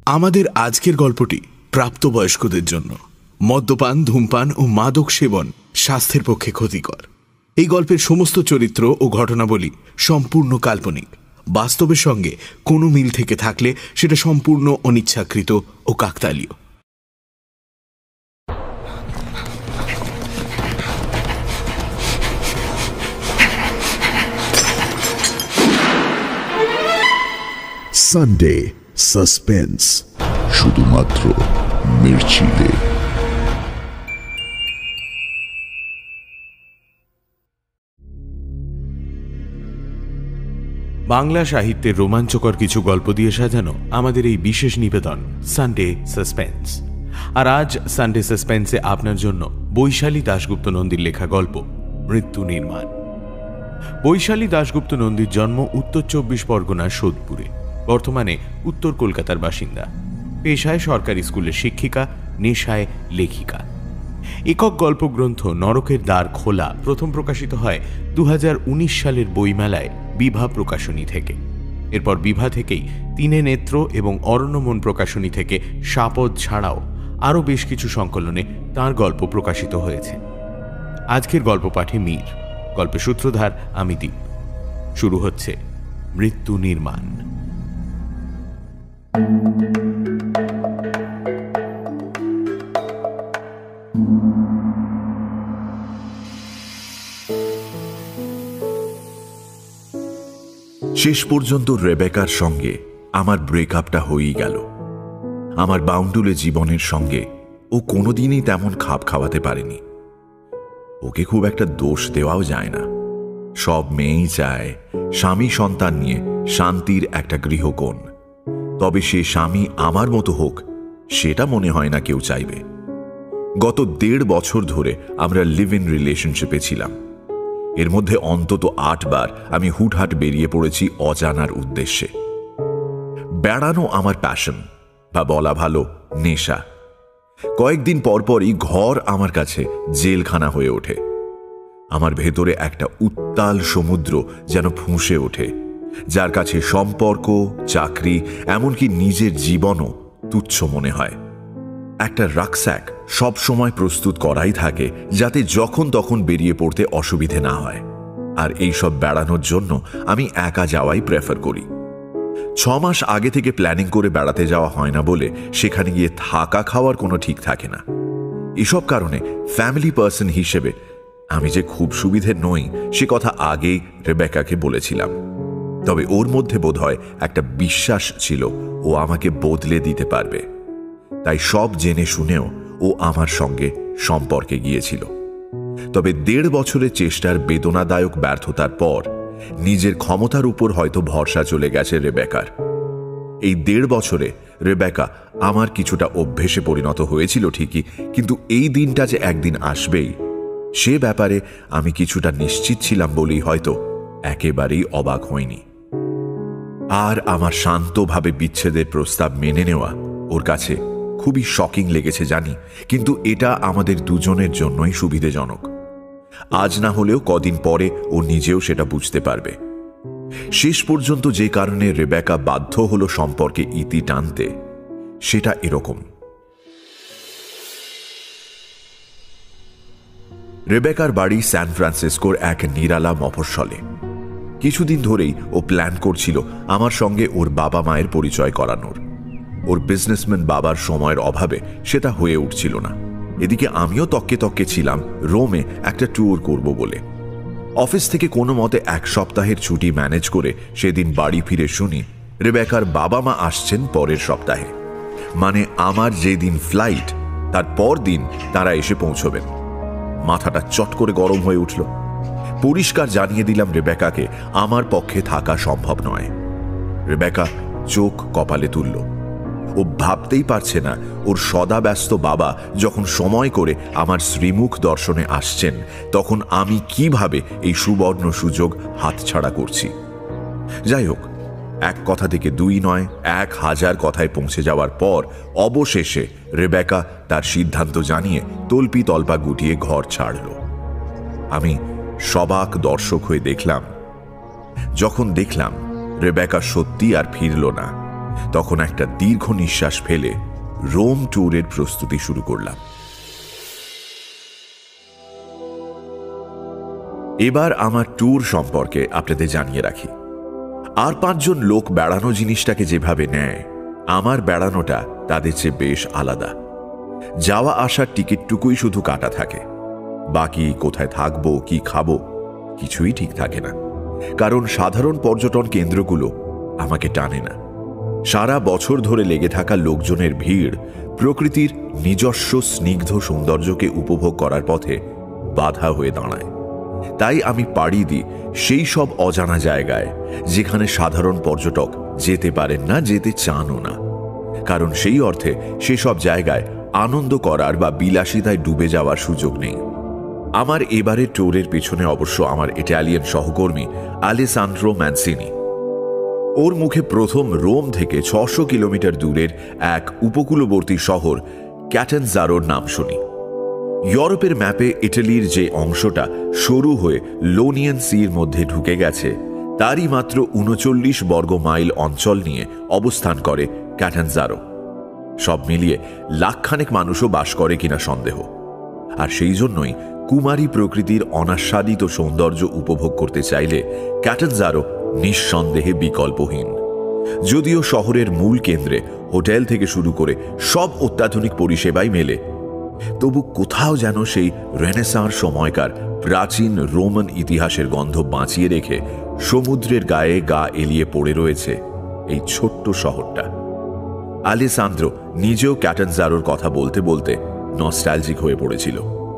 আমাদের আজকের গল্পটি প্রাপ্তবয়স্কদের জন্য। মদ্যপান, ধূমপান ও মাদক সেবন স্বাস্থ্যের পক্ষে ক্ষতিকর। এই গল্পের সমস্ত চরিত্র ও ঘটনাবলী সম্পূর্ণ কাল্পনিক। বাস্তবের সঙ্গে কোনো মিল থেকে থাকলে সেটা সম্পূর্ণ অনিচ্ছাকৃত ও কাকতালীয়। সানডে সাসপেন্স, শুধুমাত্র মির্চিলে। বাংলা সাহিত্যের রোমাঞ্চকর কিছু গল্প দিয়ে সাজানো আমাদের এই বিশেষ নিবেদন সানডে সাসপেন্স। আর আজ সানডে সাসপেন্সে আপনার জন্য বৈশালী দাশগুপ্ত নন্দীর লেখা গল্প মৃত্যু নির্মাণ। বৈশালী দাশগুপ্ত নন্দীর জন্ম উত্তর 24 পরগনার সোদপুরে। বর্তমানে উত্তর কলকাতার বাসিন্দা। পেশায় সরকারি স্কুলের শিক্ষিকা, নেশায় লেখিকা। একক গল্পগ্রন্থ নরকের দ্বার খোলা প্রথম প্রকাশিত হয় 2019 সালের বইমেলায় বিভা প্রকাশনী থেকে। এরপর বিভা থেকেই তিনে নেত্র এবং অরণ্যমন প্রকাশনী থেকে শাপদ ছাড়াও আরও বেশ কিছু সংকলনে তাঁর গল্প প্রকাশিত হয়েছে। আজকের গল্প পাঠে মীর, গল্পের সূত্রধার আমি দীপ। শুরু হচ্ছে মৃত্যু নির্মাণ। শেষ পর্যন্ত রেবেকার সঙ্গে আমার ব্রেকআপটা হয়েই গেল। আমার বাউন্ডুলে জীবনের সঙ্গে ও কোনোদিনই তেমন খাপ খাওয়াতে পারেনি। ওকে খুব একটা দোষ দেওয়াও যায় না। সব মেয়েই চায় স্বামী সন্তান নিয়ে শান্তির একটা গৃহকোণ। তবে সে স্বামী আমার মতো হোক সেটা মনে হয় না কেউ চাইবে। গত 1.5 বছর ধরে আমরা লিভ ইন রিলেশনশিপে ছিলাম। এর মধ্যে অন্তত 8 বার আমি হুটহাট বেরিয়ে পড়েছি অজানার উদ্দেশ্যে। বেড়ানো আমার প্যাশন, বা বলা ভালো নেশা। কয়েকদিন পরপরই ঘর আমার কাছে জেলখানা হয়ে ওঠে। আমার ভেতরে একটা উত্তাল সমুদ্র যেন ফুঁসে ওঠে, যার কাছে সম্পর্ক, চাকরি, এমনকি নিজের জীবনও তুচ্ছ মনে হয়। একটা রাকস্যাক সব সময় প্রস্তুত করাই থাকে যাতে যখন তখন বেরিয়ে পড়তে অসুবিধে না হয়। আর এই সব বেড়ানোর জন্য আমি একা যাওয়াই প্রেফার করি। 6 মাস আগে থেকে প্ল্যানিং করে বেড়াতে যাওয়া হয় না বলে সেখানে গিয়ে থাকা খাওয়ার কোনো ঠিক থাকে না। এসব কারণে ফ্যামিলি পার্সন হিসেবে আমি যে খুব সুবিধে নই সে কথা আগেই রেবেকাকে বলেছিলাম। তবে ওর মধ্যে বোধহয় একটা বিশ্বাস ছিল ও আমাকে বদলে দিতে পারবে। তাই সব জেনে শুনেও ও আমার সঙ্গে সম্পর্কে গিয়েছিল। তবে 1.5 বছরের চেষ্টার বেদনাদায়ক ব্যর্থতার পর নিজের ক্ষমতার উপর হয়তো ভরসা চলে গেছে রেবেকার। এই 1.5 বছরে রেবেকা আমার কিছুটা অভ্যেসে পরিণত হয়েছিল ঠিকই, কিন্তু এই দিনটা যে একদিন আসবেই সে ব্যাপারে আমি কিছুটা নিশ্চিত ছিলাম বলেই হয়তো একেবারেই অবাক হয়নি। আর আমার শান্তভাবে বিচ্ছেদের প্রস্তাব মেনে নেওয়া ওর কাছে খুবই শকিং লেগেছে জানি, কিন্তু এটা আমাদের দুজনের জন্যই সুবিধেজনক। আজ না হলেও কদিন পরে ও নিজেও সেটা বুঝতে পারবে। শেষ পর্যন্ত যে কারণে রেবেকা বাধ্য হলো সম্পর্কে ইতি টানতে সেটা এরকম। রেবেকার বাড়ি স্যান ফ্রান্সিসকোর এক নিরালা মফস্বলে। কিছুদিন ধরেই ও প্ল্যান করছিল আমার সঙ্গে ওর বাবা মায়ের পরিচয় করানোর। ওর বিজনেসম্যান বাবার সময়ের অভাবে সেটা হয়ে উঠছিল না। এদিকে আমিও তককে তককে ছিলাম রোমে একটা ট্যুর করব বলে। অফিস থেকে কোনো মতে 1 সপ্তাহের ছুটি ম্যানেজ করে সেদিন বাড়ি ফিরে শুনি রেবেকার বাবা মা আসছেন পরের সপ্তাহে। মানে আমার যেদিন ফ্লাইট তার পর দিন তারা এসে পৌঁছবেন। মাথাটা চট করে গরম হয়ে উঠল। পরিষ্কার জানিয়ে দিলাম রেবেকাকে আমার পক্ষে থাকা সম্ভব নয়। রেবেকা চোখ কপালে তুলল। ও ভাবতেই পারছে না ওর সদা ব্যস্ত বাবা যখন সময় করে আমার শ্রীমুখ দর্শনে আসছেন তখন আমি কিভাবে এই সুবর্ণ সুযোগ হাতছাড়া করছি। যাই হোক, 1 কথা থেকে 2 নয় 1000 কথায় পৌঁছে যাওয়ার পর অবশেষে রেবেকা তার সিদ্ধান্ত জানিয়ে তল্পি তল্পা গুটিয়ে ঘর ছাড়ল। আমি সবাক দর্শক হয়ে দেখলাম। যখন দেখলাম রেবেকা সত্যি আর ফিরল না, তখন একটা দীর্ঘ নিঃশ্বাস ফেলে রোম ট্যুরের প্রস্তুতি শুরু করলাম। এবার আমার ট্যুর সম্পর্কে আপনাদের জানিয়ে রাখি। আর 5 জন লোক বেড়ানো জিনিসটাকে যেভাবে নেয়, আমার বেড়ানোটা তাদের চেয়ে বেশ আলাদা। যাওয়া আসার টিকিটটুকুই শুধু কাটা থাকে, বাকি কোথায় থাকবো, কি খাবো, কিছুই ঠিক থাকে না। কারণ সাধারণ পর্যটন কেন্দ্রগুলো আমাকে টানে না। সারা বছর ধরে লেগে থাকা লোকজনের ভিড় প্রকৃতির নিজস্ব স্নিগ্ধ সৌন্দর্যকে উপভোগ করার পথে বাধা হয়ে দাঁড়ায়। তাই আমি পাড়ি দিই সেই সব অজানা জায়গায় যেখানে সাধারণ পর্যটক যেতে পারেন না, যেতে চানও না। কারণ সেই অর্থে সেসব জায়গায় আনন্দ করার বা বিলাসিতায় ডুবে যাওয়ার সুযোগ নেই। আমার এবারের ট্যুরের পেছনে অবশ্য আমার ইটালিয়ান সহকর্মী আলেসান্দ্রো ম্যানসিনি। ওর মুখে প্রথম রোম থেকে 600 কিলোমিটার দূরের এক উপকূলবর্তী শহর ক্যাটানজারোর নাম শুনি। ইউরোপের ম্যাপে ইটালির যে অংশটা সরু হয়ে লোনিয়ান সির মধ্যে ঢুকে গেছে, তারই মাত্র 39 বর্গ মাইল অঞ্চল নিয়ে অবস্থান করে ক্যাটানজারো। সব মিলিয়ে লাখখানেক মানুষও বাস করে কিনা সন্দেহ। আর সেই জন্যই কুমারী প্রকৃতির অনাস্বাদিত সৌন্দর্য উপভোগ করতে চাইলে ক্যাটানজারো নিঃসন্দেহে বিকল্পহীন। যদিও শহরের মূল কেন্দ্রে হোটেল থেকে শুরু করে সব অত্যাধুনিক পরিষেবাই মেলে, তবু কোথাও যেন সেই রেনেসাঁর সময়কার প্রাচীন রোমান ইতিহাসের গন্ধ বাঁচিয়ে রেখে সমুদ্রের গায়ে গা এলিয়ে পড়ে রয়েছে এই ছোট্ট শহরটা। আলেসান্দ্রো নিজেও ক্যাটানজারোর কথা বলতে বলতে নস্টালজিক হয়ে পড়েছিল।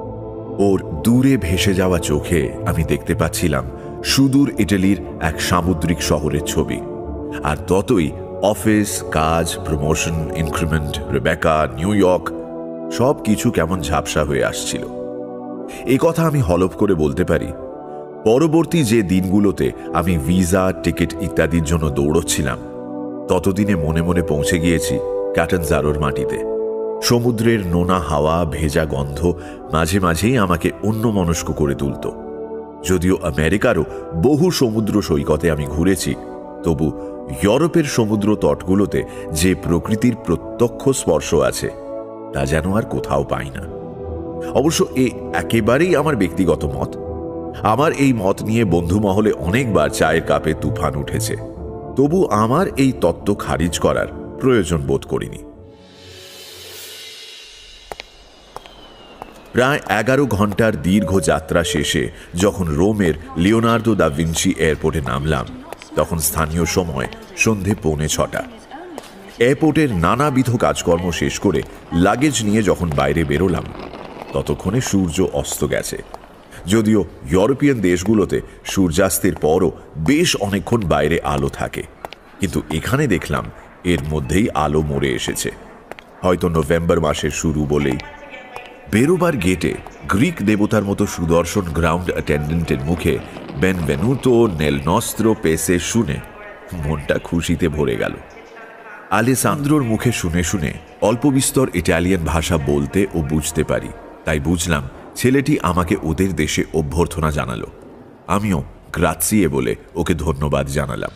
ওর দূরে ভেসে যাওয়া চোখে আমি দেখতে পাচ্ছিলাম সুদূর ইটালির এক সামুদ্রিক শহরের ছবি। আর ততই অফিস, কাজ, promotion, increment, Rebecca, New York সব কিছু কেমন ঝাপসা হয়ে আসছিল। এ কথা আমি হলফ করে বলতে পারি, পরবর্তী যে দিনগুলোতে আমি ভিসা, টিকিট ইত্যাদির জন্য দৌড়চ্ছিলাম, ততদিনে মনে মনে পৌঁছে গিয়েছি ক্যাটানজারোর মাটিতে। সমুদ্রের নোনা হাওয়া, ভেজা গন্ধ মাঝে মাঝেই আমাকে অন্যমনস্ক করে তুলত। যদিও আমেরিকারও বহু সমুদ্র সৈকতে আমি ঘুরেছি, তবু ইউরোপের সমুদ্র তটগুলোতে যে প্রকৃতির প্রত্যক্ষ স্পর্শ আছে তা যেন আর কোথাও পাই না। অবশ্য এ একেবারেই আমার ব্যক্তিগত মত। আমার এই মত নিয়ে বন্ধু মহলে অনেকবার চায়ের কাপে তুফান উঠেছে, তবু আমার এই তত্ত্ব খারিজ করার প্রয়োজন বোধ করিনি। প্রায় 11 ঘন্টার দীর্ঘ যাত্রা শেষে যখন রোমের লিওনার্দো দা ভিঞ্চি এয়ারপোর্টে নামলাম, তখন স্থানীয় সময় সন্ধে 5:45। এয়ারপোর্টের নানাবিধ কাজকর্ম শেষ করে লাগেজ নিয়ে যখন বাইরে বেরোলাম, ততক্ষণে সূর্য অস্ত গেছে। যদিও ইউরোপিয়ান দেশগুলোতে সূর্যাস্তের পরও বেশ অনেকক্ষণ বাইরে আলো থাকে, কিন্তু এখানে দেখলাম এর মধ্যেই আলো মরে এসেছে। হয়তো নভেম্বর মাসের শুরু বলেই। বেরোবার গেটে গ্রিক দেবতার মতো সুদর্শন গ্রাউন্ড অ্যাটেন্ডেন্টের মুখে বেনভেনুতো নেল নস্ত্রো পেসে শুনে মনটা খুশিতে ভরে গেল। আলেসান্দ্রোর মুখে শুনে শুনে অল্প বিস্তর ইটালিয়ান ভাষা বলতে ও বুঝতে পারি, তাই বুঝলাম ছেলেটি আমাকে ওদের দেশে অভ্যর্থনা জানালো। আমিও গ্রাৎসিয়ে বলে ওকে ধন্যবাদ জানালাম।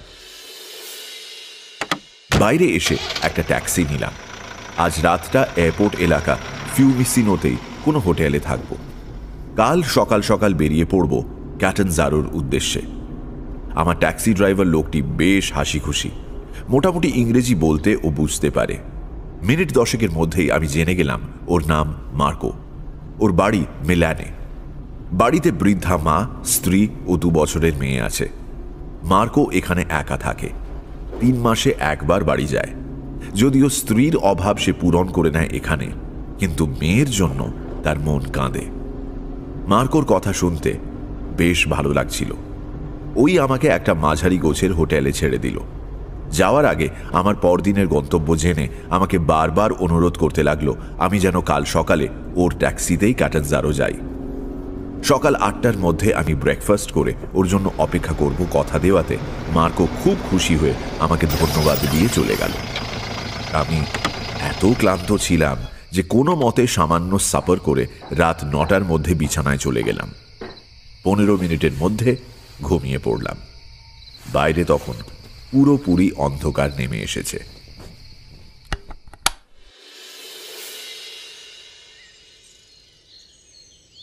বাইরে এসে একটা ট্যাক্সি নিলাম। আজ রাতটা এয়ারপোর্ট এলাকা ফিউমিসিনোতেই কোনো হোটেলে থাকব। কাল সকাল সকাল বেরিয়ে পড়ব ক্যাটানজারোর উদ্দেশ্যে। আমার ট্যাক্সি ড্রাইভার লোকটি বেশ হাসি খুশি, মোটামুটি ইংরেজি বলতে ও বুঝতে পারে। মিনিট 10 মধ্যেই আমি জেনে গেলাম ওর নাম মার্কো। ওর বাড়ি মিলানে। বাড়িতে বৃদ্ধা মা, স্ত্রী ও 2 বছরের মেয়ে আছে। মার্কো এখানে একা থাকে। 3 মাসে একবার বাড়ি যায়। যদিও স্ত্রীর অভাব সে পূরণ করে নেয় এখানে, কিন্তু মেয়ের জন্য তার মন কাঁদে। মার্কোর কথা শুনতে বেশ ভালো লাগছিল। ওই আমাকে একটা মাঝারি গোছের হোটেলে ছেড়ে দিল। যাওয়ার আগে আমার পরদিনের গন্তব্য জেনে আমাকে বারবার অনুরোধ করতে লাগলো আমি যেন কাল সকালে ওর ট্যাক্সিতেই ক্যাটানজারো যাই। সকাল 8টার মধ্যে আমি ব্রেকফাস্ট করে ওর জন্য অপেক্ষা করব কথা দেওয়াতে মার্কো খুব খুশি হয়ে আমাকে ধন্যবাদ দিয়ে চলে গেল। আমি এত ক্লান্ত ছিলাম যে কোনো মতে সামান্য সাপার করে রাত 9টার মধ্যে বিছানায় চলে গেলাম। 15 মিনিটের মধ্যে ঘুমিয়ে পড়লাম। বাইরে তখন পুরোপুরি অন্ধকার নেমে এসেছে।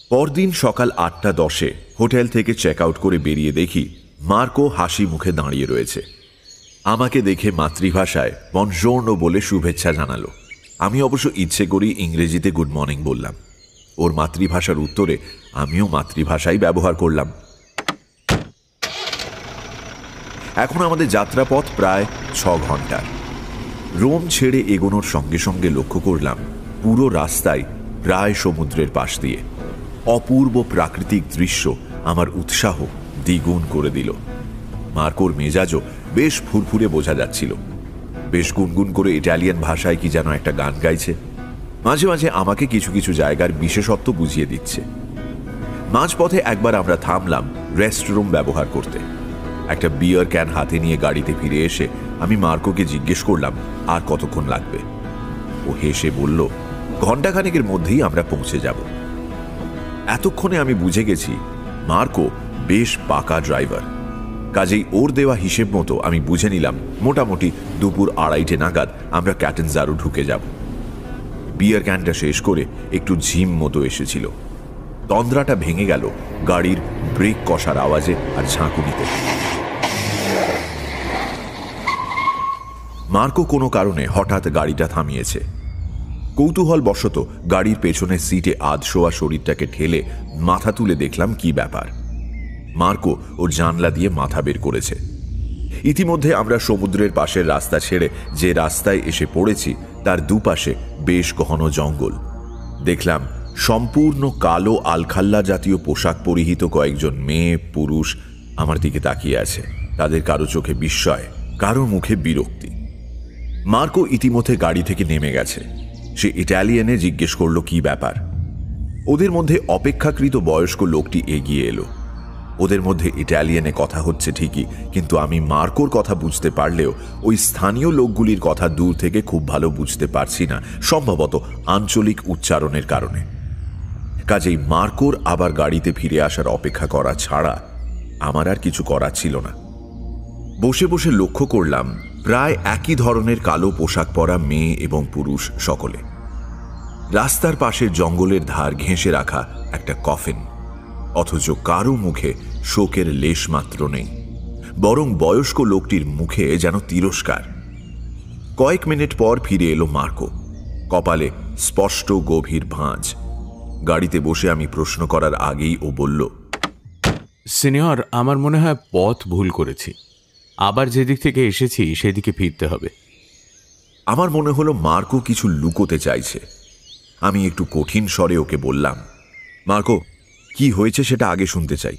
পরদিন সকাল 8:10 হোটেল থেকে চেক আউট করে বেরিয়ে দেখি মার্কো হাসি মুখে দাঁড়িয়ে রয়েছে। আমাকে দেখে মাতৃভাষায় বনজোর্নো বলে শুভেচ্ছা জানালো। আমি অবশ্য ইচ্ছে করি ইংরেজিতে গুড মর্নিং বললাম। ওর মাতৃভাষার উত্তরে আমিও মাতৃভাষাই ব্যবহার করলাম। এখন আমাদের যাত্রাপথ প্রায় 6 ঘন্টার। রোম ছেড়ে এগোনোর সঙ্গে সঙ্গে লক্ষ্য করলাম পুরো রাস্তায় প্রায় সমুদ্রের পাশ দিয়ে। অপূর্ব প্রাকৃতিক দৃশ্য আমার উৎসাহ দ্বিগুণ করে দিল। মার্কোর মেজাজও বেশ ফুরফুরে বোঝা যাচ্ছিল। বেশ গুনগুন করে ইটালিয়ান ভাষায় কি যেন একটা গান গাইছে। মাঝে মাঝে আমাকে কিছু কিছু জায়গার বিশেষত্ব বুঝিয়ে দিচ্ছে। মাঝপথে একবার আমরা থামলাম রেস্টরুম ব্যবহার করতে। একটা বিয়ার ক্যান হাতে নিয়ে গাড়িতে ফিরে এসে আমি মার্কোকে জিজ্ঞেস করলাম আর কতক্ষণ লাগবে। ও হেসে বলল, ঘণ্টাখানেকের মধ্যেই আমরা পৌঁছে যাব। এতক্ষণে আমি বুঝে গেছি মার্কো বেশ পাকা ড্রাইভার। কাজেই ওর দেওয়া হিসেব মতো আমি বুঝে নিলাম মোটামুটি দুপুর 2:30 নাগাদ আমরা ক্যাটেনজারো ঢুকে যাব। বিয়ার ক্যানটা শেষ করে একটু ঝিম মতো এসেছিল। তন্দ্রাটা ভেঙে গেল গাড়ির ব্রেক কষার আওয়াজে আর ঝাঁকুনিতে। মার্কো কোনো কারণে হঠাৎ গাড়িটা থামিয়েছে। কৌতূহলবশত গাড়ির পেছনের সিটে আধশোয়া শরীরটাকে ঠেলে মাথা তুলে দেখলাম কি ব্যাপার। মার্কো ওর জানলা দিয়ে মাথা বের করেছে। ইতিমধ্যে আমরা সমুদ্রের পাশের রাস্তা ছেড়ে যে রাস্তায় এসে পড়েছি তার দুপাশে বেশ ঘন জঙ্গল। দেখলাম সম্পূর্ণ কালো আলখাল্লা জাতীয় পোশাক পরিহিত কয়েকজন মেয়ে পুরুষ আমার দিকে তাকিয়ে আছে। তাদের কারো চোখে বিস্ময়, কারো মুখে বিরক্তি। মার্কো ইতিমধ্যে গাড়ি থেকে নেমে গেছে। সে ইটালিয়ানে জিজ্ঞেস করলো কি ব্যাপার। ওদের মধ্যে অপেক্ষাকৃত বয়স্ক লোকটি এগিয়ে এলো। ওদের মধ্যে ইটালিয়ানে কথা হচ্ছে ঠিকই, কিন্তু আমি মার্কোর কথা বুঝতে পারলেও ওই স্থানীয় লোকগুলির কথা দূর থেকে খুব ভালো বুঝতে পারছি না, সম্ভবত আঞ্চলিক উচ্চারণের কারণে। কাজেই মার্কোর আবার গাড়িতে ফিরে আসার অপেক্ষা করা ছাড়া আমার আর কিছু করার ছিল না। বসে বসে লক্ষ্য করলাম প্রায় একই ধরনের কালো পোশাক পরা মেয়ে এবং পুরুষ সকলে। রাস্তার পাশের জঙ্গলের ধার ঘেঁষে রাখা একটা কফিন, অথচ কারো মুখে শোকের লেশ মাত্র নেই, বরং বয়স্ক লোকটির মুখে যেন তিরস্কার। কয়েক মিনিট পর ফিরে এলো মার্কো, কপালে স্পষ্ট গভীর ভাঁজ। গাড়িতে বসে আমি প্রশ্ন করার আগেই ও বলল, সিনিয়র, আমার মনে হয় পথ ভুল করেছি, আবার যেদিক থেকে এসেছি সেদিকে ফিরতে হবে। আমার মনে হলো মার্কো কিছু লুকোতে চাইছে। আমি একটু কঠিন স্বরে ওকে বললাম, মার্কো, কি হয়েছে সেটা আগে শুনতে চাই।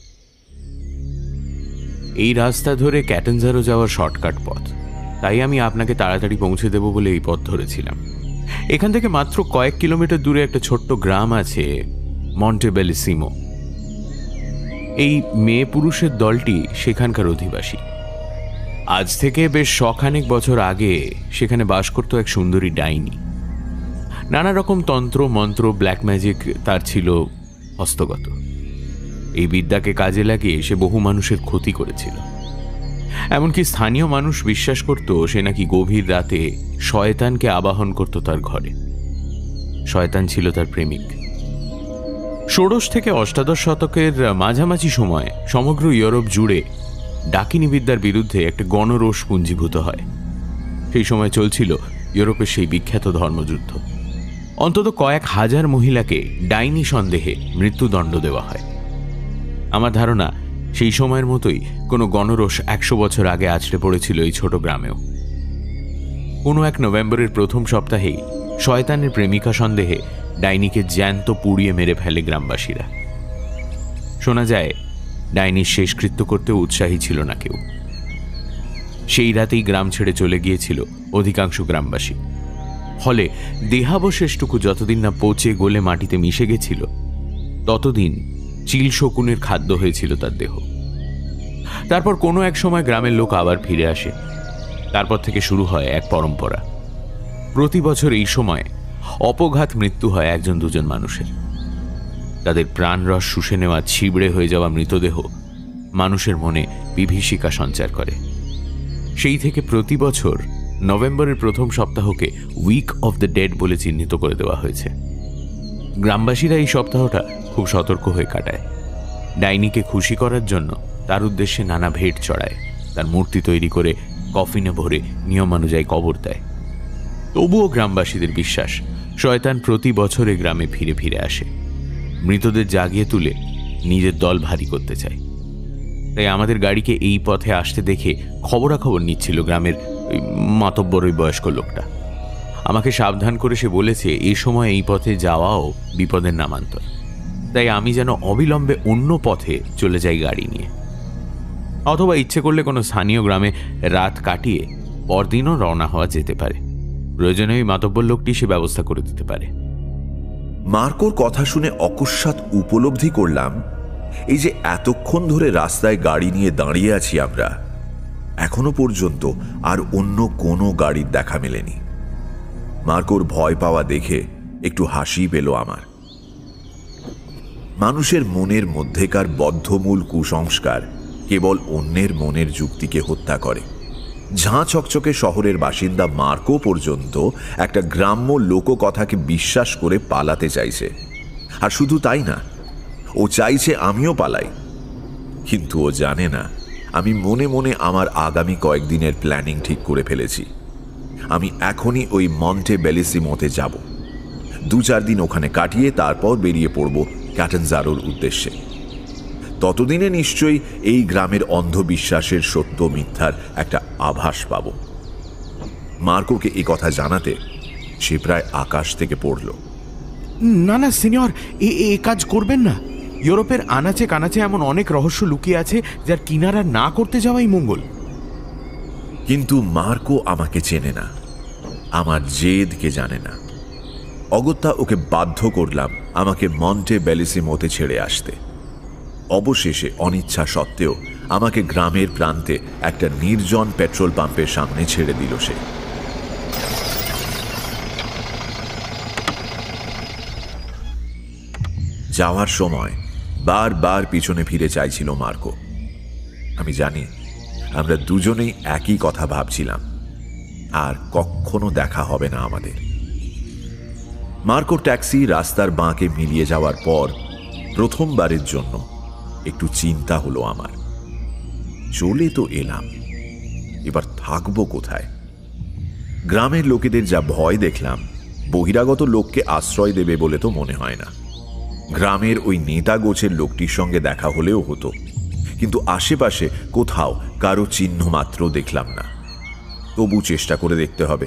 এই রাস্তা ধরে ক্যাটেনজারো যাওয়ার শর্টকাট পথ, তাই আমি আপনাকে তাড়াতাড়ি পৌঁছে দেব বলে এই পথ ধরেছিলাম। এখান থেকে মাত্র কয়েক কিলোমিটার দূরে একটা ছোট্ট গ্রাম আছে, মন্টেবেলিসিমো। এই মেয়ে পুরুষের দলটি সেখানকার অধিবাসী। আজ থেকে বেশ শখানেক বছর আগে সেখানে বাস করত এক সুন্দরী ডাইনি। নানা রকম তন্ত্র মন্ত্র, ব্ল্যাক ম্যাজিক তার ছিল হস্তগত। এই বিদ্যাকে কাজে লাগিয়ে সে বহু মানুষের ক্ষতি করেছিল। এমনকি স্থানীয় মানুষ বিশ্বাস করত সে নাকি গভীর রাতে শয়তানকে আবাহন করত তার ঘরে। শয়তান ছিল তার প্রেমিক। ষোড়শ থেকে অষ্টাদশ শতকের মাঝামাঝি সময় সমগ্র ইউরোপ জুড়ে ডাকিনী বিদ্যার বিরুদ্ধে একটা গণরোষ পুঞ্জীভূত হয়। সেই সময় চলছিল ইউরোপের সেই বিখ্যাত ধর্মযুদ্ধ। অন্তত কয়েক হাজার মহিলাকে ডাইনি সন্দেহে মৃত্যুদণ্ড দেওয়া হয়। আমার ধারণা সেই সময়ের মতোই কোনো গণরোষ 100 বছর আগে আছড়ে পড়েছিল এই ছোট গ্রামেও। কোনো এক নভেম্বরের প্রথম সপ্তাহেই শয়তানের প্রেমিকা সন্দেহে ডাইনিকে জ্যান্ত পুড়িয়ে মেরে ফেলে গ্রামবাসীরা। শোনা যায় ডাইনির শেষকৃত্য করতেও উৎসাহী ছিল না কেউ। সেই রাতেই গ্রাম ছেড়ে চলে গিয়েছিল অধিকাংশ গ্রামবাসী। ফলে দেহাবশেষটুকু যতদিন না পচে গলে মাটিতে মিশে গেছিল, ততদিন চিল শকুনের খাদ্য হয়েছিল তার দেহ। তারপর কোনো এক সময় গ্রামের লোক আবার ফিরে আসে। তারপর থেকে শুরু হয় এক পরম্পরা। প্রতি বছর এই সময় অপঘাত মৃত্যু হয় 1-2 মানুষের। তাদের প্রাণরস শুষে নেওয়া ছিবড়ে হয়ে যাওয়া মৃতদেহ মানুষের মনে বিভীষিকা সঞ্চার করে। সেই থেকে প্রতি বছর নভেম্বরের প্রথম সপ্তাহকে উইক অফ দ্য ডেড বলে চিহ্নিত করে দেওয়া হয়েছে। গ্রামবাসীরা এই সপ্তাহটা খুব সতর্ক হয়ে কাটায়। ডাইনিকে খুশি করার জন্য তার উদ্দেশ্যে নানা ভেট চড়ায়, তার মূর্তি তৈরি করে কফিনে ভরে নিয়মানুযায়ী কবর দেয়। তবুও গ্রামবাসীদের বিশ্বাস শয়তান প্রতি বছরে গ্রামে ফিরে ফিরে আসে, মৃতদের জাগিয়ে তুলে নিজের দল ভারী করতে চায়। তাই আমাদের গাড়িকে এই পথে আসতে দেখে খবরাখবর নিচ্ছিল গ্রামের মাতব্বর ওই বয়স্ক লোকটা। আমাকে সাবধান করে সে বলেছে এই সময় এই পথে যাওয়াও বিপদের নামান্তর, তাই আমি যেন অবিলম্বে অন্য পথে চলে যাই গাড়ি নিয়ে, অথবা ইচ্ছে করলে কোনো স্থানীয় গ্রামে রাত কাটিয়ে পরদিনও রওনা হওয়া যেতে পারে। প্রয়োজনে ওই মাতব্বর লোকটি সে ব্যবস্থা করে দিতে পারে। মার্কোর কথা শুনে অকস্মাৎ উপলব্ধি করলাম, এই যে এতক্ষণ ধরে রাস্তায় গাড়ি নিয়ে দাঁড়িয়ে আছি আমরা, এখনো পর্যন্ত আর অন্য কোনো গাড়ির দেখা মেলেনি। মার্কোর ভয় পাওয়া দেখে একটু হাসি পেল আমার। মানুষের মনের মধ্যেকার বদ্ধমূল কুসংস্কার কেবল অন্যের মনের যুক্তিকে হত্যা করে। ঝাঁ চকচকে শহরের বাসিন্দা মার্কো পর্যন্ত একটা গ্রাম্য লোককথাকে বিশ্বাস করে পালাতে চাইছে। আর শুধু তাই না, ও চাইছে আমিও পালাই। কিন্তু ও জানে না আমি মনে মনে আমার আগামী কয়েকদিনের প্ল্যানিং ঠিক করে ফেলেছি। আমি এখনই ওই মন্টে বেলিসিমোতে যাব, 2-4 দিন ওখানে কাটিয়ে তারপর বেরিয়ে পড়ব ক্যাটানজারোর উদ্দেশ্যে। ততদিনে নিশ্চয়ই এই গ্রামের অন্ধবিশ্বাসের সত্য মিথ্যার একটা আভাস পাব। মার্কোকে এই কথা জানাতে সে প্রায় আকাশ থেকে পড়ল। না না সিনিয়র, এ কাজ করবেন না। ইউরোপের আনাচে কানাচে এমন অনেক রহস্য লুকিয়ে আছে যার কিনারা না করতে যাওয়াই মঙ্গল। কিন্তু মার্কো আমাকে চেনে না, আমার জেদকে জানে না। অগত্যা ওকে বাধ্য করলাম আমাকে মন্টে বেলিসিমোতে ছেড়ে আসতে। অবশেষে অনিচ্ছা সত্ত্বেও আমাকে গ্রামের প্রান্তে একটা নির্জন পেট্রোল পাম্পের সামনে ছেড়ে দিল সে। যাওয়ার সময় বারবার পিছনে ফিরে চাইছিল মার্কো। আমি জানি আমরা দুজনেই একই কথা ভাবছিলাম, আর কখনো দেখা হবে না আমাদের। মার্কোর ট্যাক্সি রাস্তার বাঁকে মিলিয়ে যাওয়ার পর প্রথমবারের জন্য একটু চিন্তা হলো আমার। চলে তো এলাম, এবার থাকবো কোথায়? গ্রামের লোকেদের যা ভয় দেখলাম, বহিরাগত লোককে আশ্রয় দেবে বলে তো মনে হয় না। গ্রামের ওই নেতা গোছের লোকটির সঙ্গে দেখা হলেও হতো, কিন্তু আশেপাশে কোথাও কারো চিহ্ন মাত্র দেখলাম না। তবু চেষ্টা করে দেখতে হবে।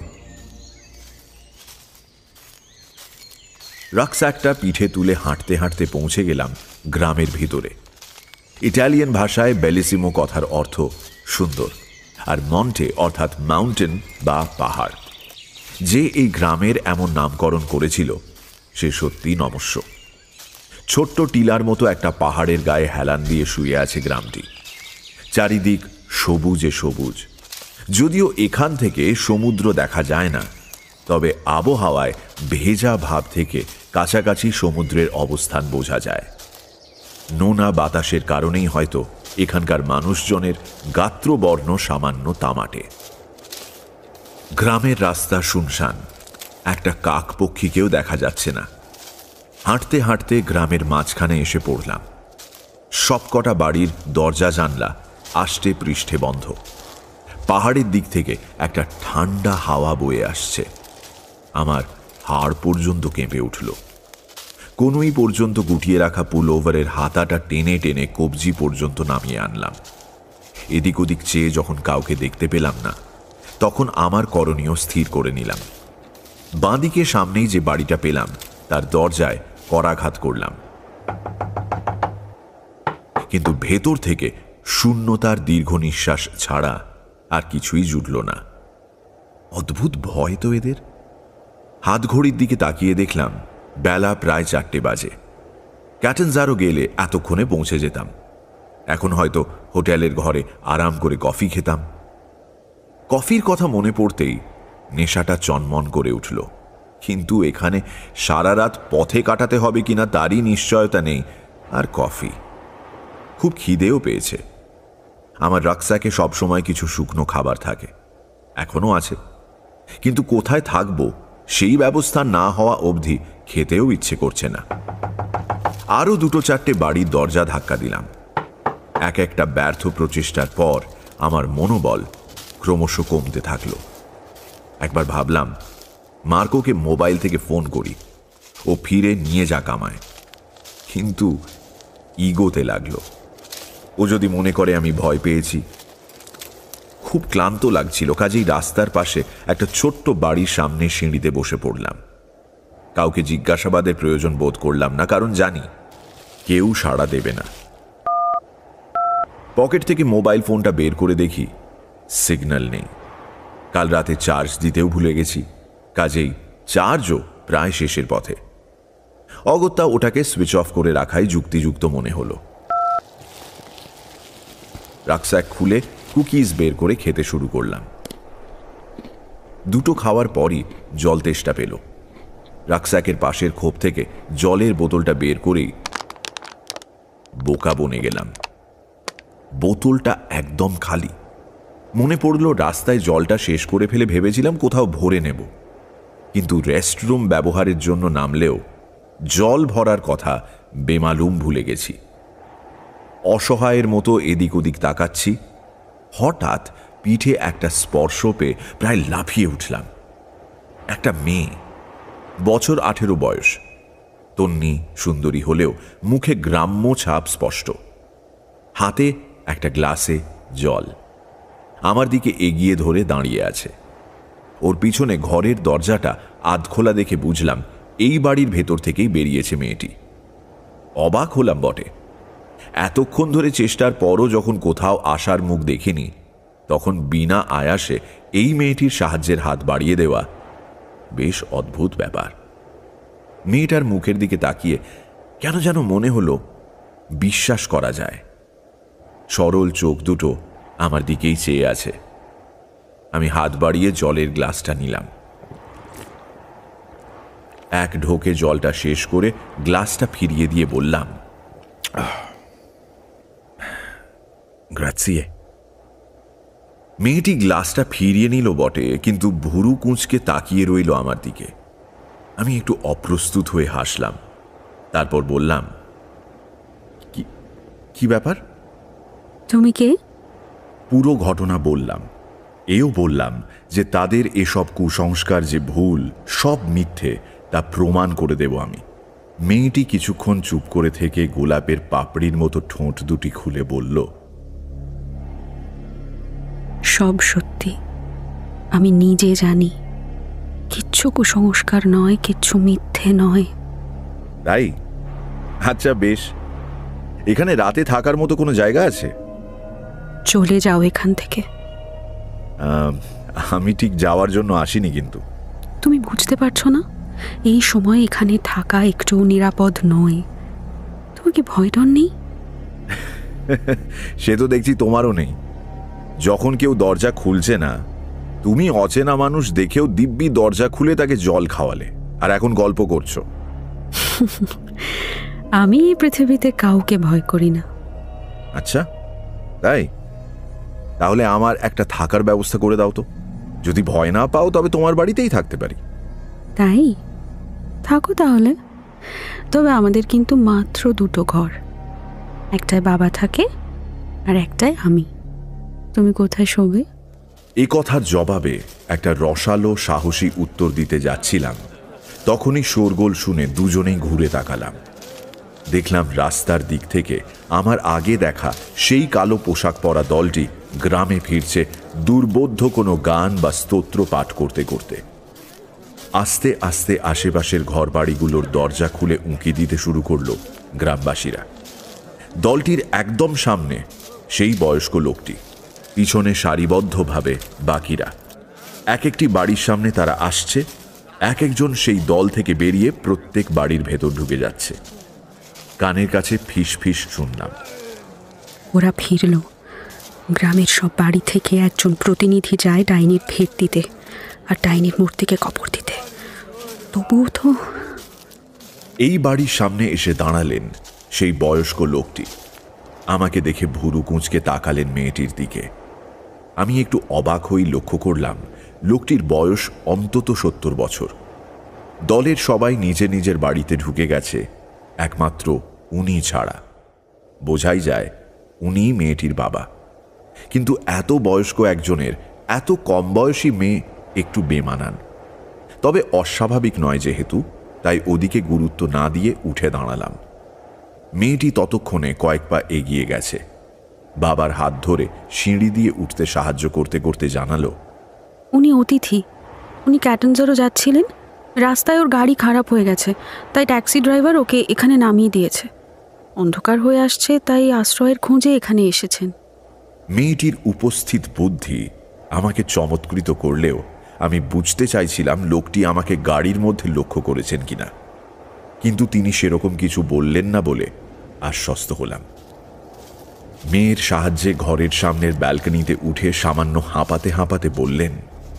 রাক্সাকটা পিঠে তুলে হাঁটতে হাঁটতে পৌঁছে গেলাম গ্রামের ভিতরে। ইটালিয়ান ভাষায় বেলিসিমো কথার অর্থ সুন্দর, আর মন্টে অর্থাৎ মাউন্টেন বা পাহাড়। যে এই গ্রামের এমন নামকরণ করেছিল সে সত্যি নমস্য। ছোট্ট টিলার মতো একটা পাহাড়ের গায়ে হেলান দিয়ে শুয়ে আছে গ্রামটি। চারিদিক সবুজে সবুজ। যদিও এখান থেকে সমুদ্র দেখা যায় না, তবে আবহাওয়ায় ভেজা ভাব থেকে কাছাকাছি সমুদ্রের অবস্থান বোঝা যায়। নোনা বাতাসের কারণেই হয়তো এখানকার মানুষজনের গাত্রবর্ণ সামান্য তামাটে। গ্রামের রাস্তা শুনশান, একটা কাকপক্ষীকেও দেখা যাচ্ছে না। হাঁটতে হাঁটতে গ্রামের মাঝখানে এসে পড়লাম। সবকটা বাড়ির দরজা জানলা আষ্টে পৃষ্ঠে বন্ধ। পাহাড়ের দিক থেকে একটা ঠান্ডা হাওয়া বয়ে আসছে। আমার হাড় পর্যন্ত কেঁপে উঠল। কোনোই পর্যন্ত গুটিয়ে রাখা পুলওভারের হাতাটা টেনে টেনে কবজি পর্যন্ত নামিয়ে আনলাম। এদিক ওদিক চেয়ে যখন কাউকে দেখতে পেলাম না, তখন আমার করণীয় স্থির করে নিলাম। বাঁদিকে সামনেই যে বাড়িটা পেলাম তার দরজায় করাঘাত করলাম, কিন্তু ভেতর থেকে শূন্যতার দীর্ঘ নিঃশ্বাস ছাড়া আর কিছুই জুটল না। অদ্ভুত ভয় তো এদের। হাত ঘড়ির দিকে তাকিয়ে দেখলাম বেলা প্রায় 4টে বাজে। ক্যাটানজারো গেলে এতক্ষণে পৌঁছে যেতাম। এখন হয়তো হোটেলের ঘরে আরাম করে কফি খেতাম। কফির কথা মনে পড়তেই নেশাটা চনমন করে উঠল। কিন্তু এখানে সারা রাত পথে কাটাতে হবে কিনা তারই নিশ্চয়তা নেই। আর কফি, খুব খিদেও পেয়েছে। আমার রাক্সাকে সবসময় কিছু শুকনো খাবার থাকে, এখনো আছে, কিন্তু কোথায় থাকবো সেই ব্যবস্থা না হওয়া অবধি খেতেও ইচ্ছে করছে না। আরও 2-4টে বাড়ির দরজা ধাক্কা দিলাম। এক একটা ব্যর্থ প্রচেষ্টার পর আমার মনোবল ক্রমশ কমতে থাকল। একবার ভাবলাম মার্কোকে মোবাইল থেকে ফোন করি, ও ফিরে নিয়ে যাক আমায়। কিন্তু ইগোতে লাগলো, ও যদি মনে করে আমি ভয় পেয়েছি। খুব ক্লান্ত লাগছিল, কাজেই রাস্তার পাশে একটা ছোট্ট বাড়ির সামনে সিঁড়িতে বসে পড়লাম। কাউকে জিজ্ঞাসাবাদের প্রয়োজন বোধ করলাম না, কারণ জানি কেউ সাড়া দেবে না। পকেট থেকে মোবাইল ফোনটা বের করে দেখি সিগন্যাল নেই। কাল রাতে চার্জ দিতেও ভুলে গেছি, কাজেই চার্জও প্রায় শেষের পথে। অগত্যা ওটাকে সুইচ অফ করে রাখাই যুক্তিযুক্ত মনে হলো। রাকস্যাক খুলে কুকিজ বের করে খেতে শুরু করলাম। দুটো খাওয়ার পরই জল তেষ্টা পেল। রাকস্যাকের পাশের খোপ থেকে জলের বোতলটা বের করেই বোকা বনে গেলাম। বোতলটা একদম খালি। মনে পড়ল রাস্তায় জলটা শেষ করে ফেলে ভেবেছিলাম কোথাও ভরে নেব, কিন্তু রেস্টরুম ব্যবহারের জন্য নামলেও জল ভরার কথা বেমালুম ভুলে গেছি। অসহায়ের মতো এদিক ওদিক তাকাচ্ছি, হঠাৎ পিঠে একটা স্পর্শ পেয়ে প্রায় লাফিয়ে উঠলাম। একটা মেয়ে, বছর 18 বয়স, তন্নি সুন্দরী হলেও মুখে গ্রাম্য ছাপ স্পষ্ট। হাতে একটা গ্লাসে জল, আমার দিকে এগিয়ে ধরে দাঁড়িয়ে আছে। ওর পিছনে ঘরের দরজাটা আধখোলা দেখে বুঝলাম এই বাড়ির ভেতর থেকেই বেরিয়েছে মেয়েটি। অবাক হলাম বটে, এতক্ষণ ধরে চেষ্টার পরও যখন কোথাও আসার মুখ দেখিনি, তখন বিনা আয়াসে এই মেয়েটির সাহায্যের হাত বাড়িয়ে দেওয়া বেশ অদ্ভুত ব্যাপার। মেয়েটার মুখের দিকে তাকিয়ে কেন যেন মনে হলো বিশ্বাস করা যায়। সরল চোখ দুটো আমার দিকেই চেয়ে আছে। আমি হাত বাড়িয়ে জলের গ্লাসটা নিলাম। এক ঢোকে জলটা শেষ করে গ্লাসটা ফিরিয়ে দিয়ে বললাম, গ্রাৎসিয়ে। মেয়েটি গ্লাসটা ফিরিয়ে নিল বটে, কিন্তু ভুরু কুঁচকে তাকিয়ে রইল আমার দিকে। আমি একটু অপ্রস্তুত হয়ে হাসলাম। তারপর বললাম, কি ব্যাপার? তুমি কে? পুরো ঘটনা বললাম। এও বললাম যে তাদের এসব কুসংস্কার যে ভুল, সব মিথ্যে, তা প্রমাণ করে দেব আমি। মেয়েটি কিছুক্ষণ চুপ করে থেকে গোলাপের পাপড়ির মতো ঠোঁট দুটি খুলে বলল, সব সত্যি। আমি নিজে জানি কিচ্ছু কুসংস্কার নয়, কিচ্ছু মিথ্যে নয়। তাই? আচ্ছা বেশ। এখানে রাতে থাকার মতো কোনো জায়গা আছে? চলে যাও এখান থেকে। আমি ঠিক যাওয়ার জন্য আসিনি। কিন্তু তুমি বুঝতে পারছো না, এই সময় এখানে থাকা একটু নিরাপদ নয়। তোমার কি ভয় ডর নেই? সে তো দেখছি তোমারও নেই। যখন কেউ দরজা খুলছে না, তুমি অচেনা মানুষ দেখেও দিব্যি দরজা খুলে তাকে জল খাওয়ালে, আর এখন গল্প করছো। আমি এই পৃথিবীতে কাউকে ভয় করি না। আচ্ছা তাই? তাহলে আমার একটা থাকার ব্যবস্থা করে দাও তো। যদি ভয় না পাও তবে তোমার বাড়িতেই থাকতে পারি। তাই? থাকো তাহলে। তবে আমাদের কিন্তু মাত্র দুটো ঘর, একটায় বাবা থাকে আর একটায় আমি। তুমি কোথায় শোবে? এ কথার জবাবে একটা রসালো সাহসী উত্তর দিতে যাচ্ছিলাম, তখনই শোরগোল শুনে দুজনেই ঘুরে তাকালাম। দেখলাম রাস্তার দিক থেকে আমার আগে দেখা সেই কালো পোশাক পরা দলটি গ্রামে ফিরছে দুর্বোধ্য কোনো গান বা স্তোত্র পাঠ করতে করতে। আস্তে আস্তে আশেপাশের ঘরবাড়িগুলোর দরজা খুলে উঁকি দিতে শুরু করল গ্রামবাসীরা। দলটির একদম সামনে সেই বয়স্ক লোকটি, পিছনে সারিবদ্ধভাবে বাকিরা। এক একটি বাড়ির সামনে তারা আসছে, এক একজন সেই দল থেকে বেরিয়ে প্রত্যেক বাড়ির ভেতর ঢুকে যাচ্ছে। কানের কাছে ফিস ফিস শুনলাম, ওরা ফিরল। গ্রামের সব বাড়ি থেকে একজন প্রতিনিধি যায় ডাইনির ভেট দিতে আর ডাইনির মূর্তিকে কবর দিতে। তবুও তো। এই বাড়ির সামনে এসে দাঁড়ালেন সেই বয়স্ক লোকটি। আমাকে দেখে ভুরু কুঁচকে তাকালেন মেয়েটির দিকে। আমি একটু অবাক হয়ে লক্ষ্য করলাম লোকটির বয়স অন্তত 70 বছর। দলের সবাই নিজের নিজের বাড়িতে ঢুকে গেছে, একমাত্র উনি ছাড়া। বোঝাই যায় উনিই মেয়েটির বাবা। কিন্তু এত বয়স্ক একজনের এত কম বয়সী মেয়ে একটু বেমানান। তবে অস্বাভাবিক নয় যেহেতু, তাই ওদিকে গুরুত্ব না দিয়ে উঠে দাঁড়ালাম। মেয়েটি ততক্ষণে কয়েক পা এগিয়ে গেছে। বাবার হাত ধরে সিঁড়ি দিয়ে উঠতে সাহায্য করতে করতে জানালো, উনি অতিথি, উনি ক্যাটেনজারও যাচ্ছিলেন, রাস্তায় ওর গাড়ি খারাপ হয়ে গেছে, তাই ট্যাক্সি ড্রাইভার ওকে এখানে নামিয়ে দিয়েছে। অন্ধকার হয়ে আসছে, তাই আশ্রয়ের খোঁজে এখানে এসেছেন। মেয়েটির উপস্থিত বুদ্ধি আমাকে চমৎকৃত করলেও আমি বুঝতে চাইছিলাম লোকটি আমাকে গাড়ির মধ্যে লক্ষ্য করেছেন কিনা। কিন্তু তিনি সেরকম কিছু বললেন না বলে আশ্বস্ত হলাম। মেয়ের সাহায্যে ঘরের সামনের ব্যালকনিতে উঠে সামান্য হাঁপাতে হাঁপাতে বললেন,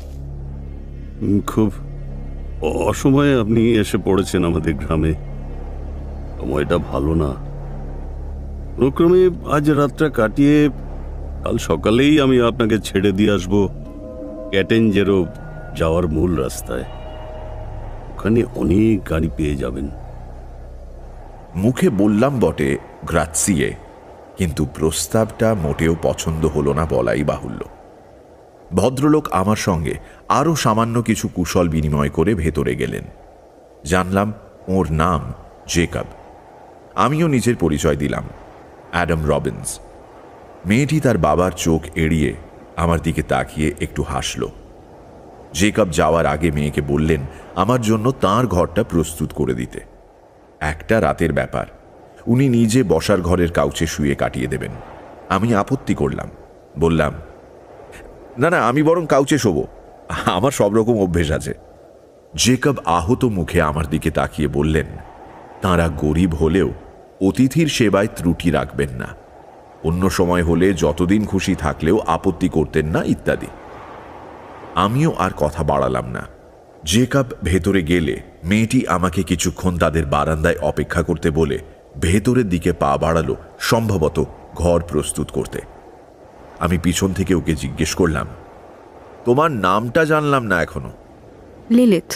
খুব অসময়ে আপনি এসে পড়েছেন আমাদের গ্রামে। সময়টা ভালো না। ক্রমে আজ রাতটা কাটিয়ে কাল সকালেই আমি আপনাকে ছেড়ে দিয়ে আসবো ক্যাটেনজারো যাওয়ার মূল রাস্তায়। ওখানে অনেক গাড়ি পেয়ে যাবেন। মুখে বললাম বটে গ্রাৎসিয়ে, কিন্তু প্রস্তাবটা মোটেও পছন্দ হলো না বলাই বাহুল্য। ভদ্রলোক আমার সঙ্গে আরও সামান্য কিছু কুশল বিনিময় করে ভেতরে গেলেন। জানলাম ওর নাম জেকব। আমিও নিজের পরিচয় দিলাম, অ্যাডাম রবিন্স। মেয়েটি তার বাবার চোখ এড়িয়ে আমার দিকে তাকিয়ে একটু হাসল। জেকব যাওয়ার আগে মেয়েকে বললেন আমার জন্য তাঁর ঘরটা প্রস্তুত করে দিতে। একটা রাতের ব্যাপার, উনি নিজে বসার ঘরের কাউচে শুয়ে কাটিয়ে দেবেন। আমি আপত্তি করলাম, বললাম, না না, আমি বরং কাউচে শোবো, আমার সব রকম অভ্যেস আছে। জেকব আহত মুখে আমার দিকে তাকিয়ে বললেন, তাঁরা গরিব হলেও অতিথির সেবায় ত্রুটি রাখবেন না, অন্য সময় হলে যতদিন খুশি থাকলেও আপত্তি করতেন না ইত্যাদি। আমিও আর কথা বাড়ালাম না। জেকব ভেতরে গেলে মেয়েটি আমাকে কিছুক্ষণ তাদের বারান্দায় অপেক্ষা করতে বলে ভেতরের দিকে পা বাড়ালো, সম্ভবত ঘর প্রস্তুত করতে। আমি পিছন থেকে ওকে জিজ্ঞেস করলাম, তোমার নামটা জানলাম না এখনো। লিলিথ।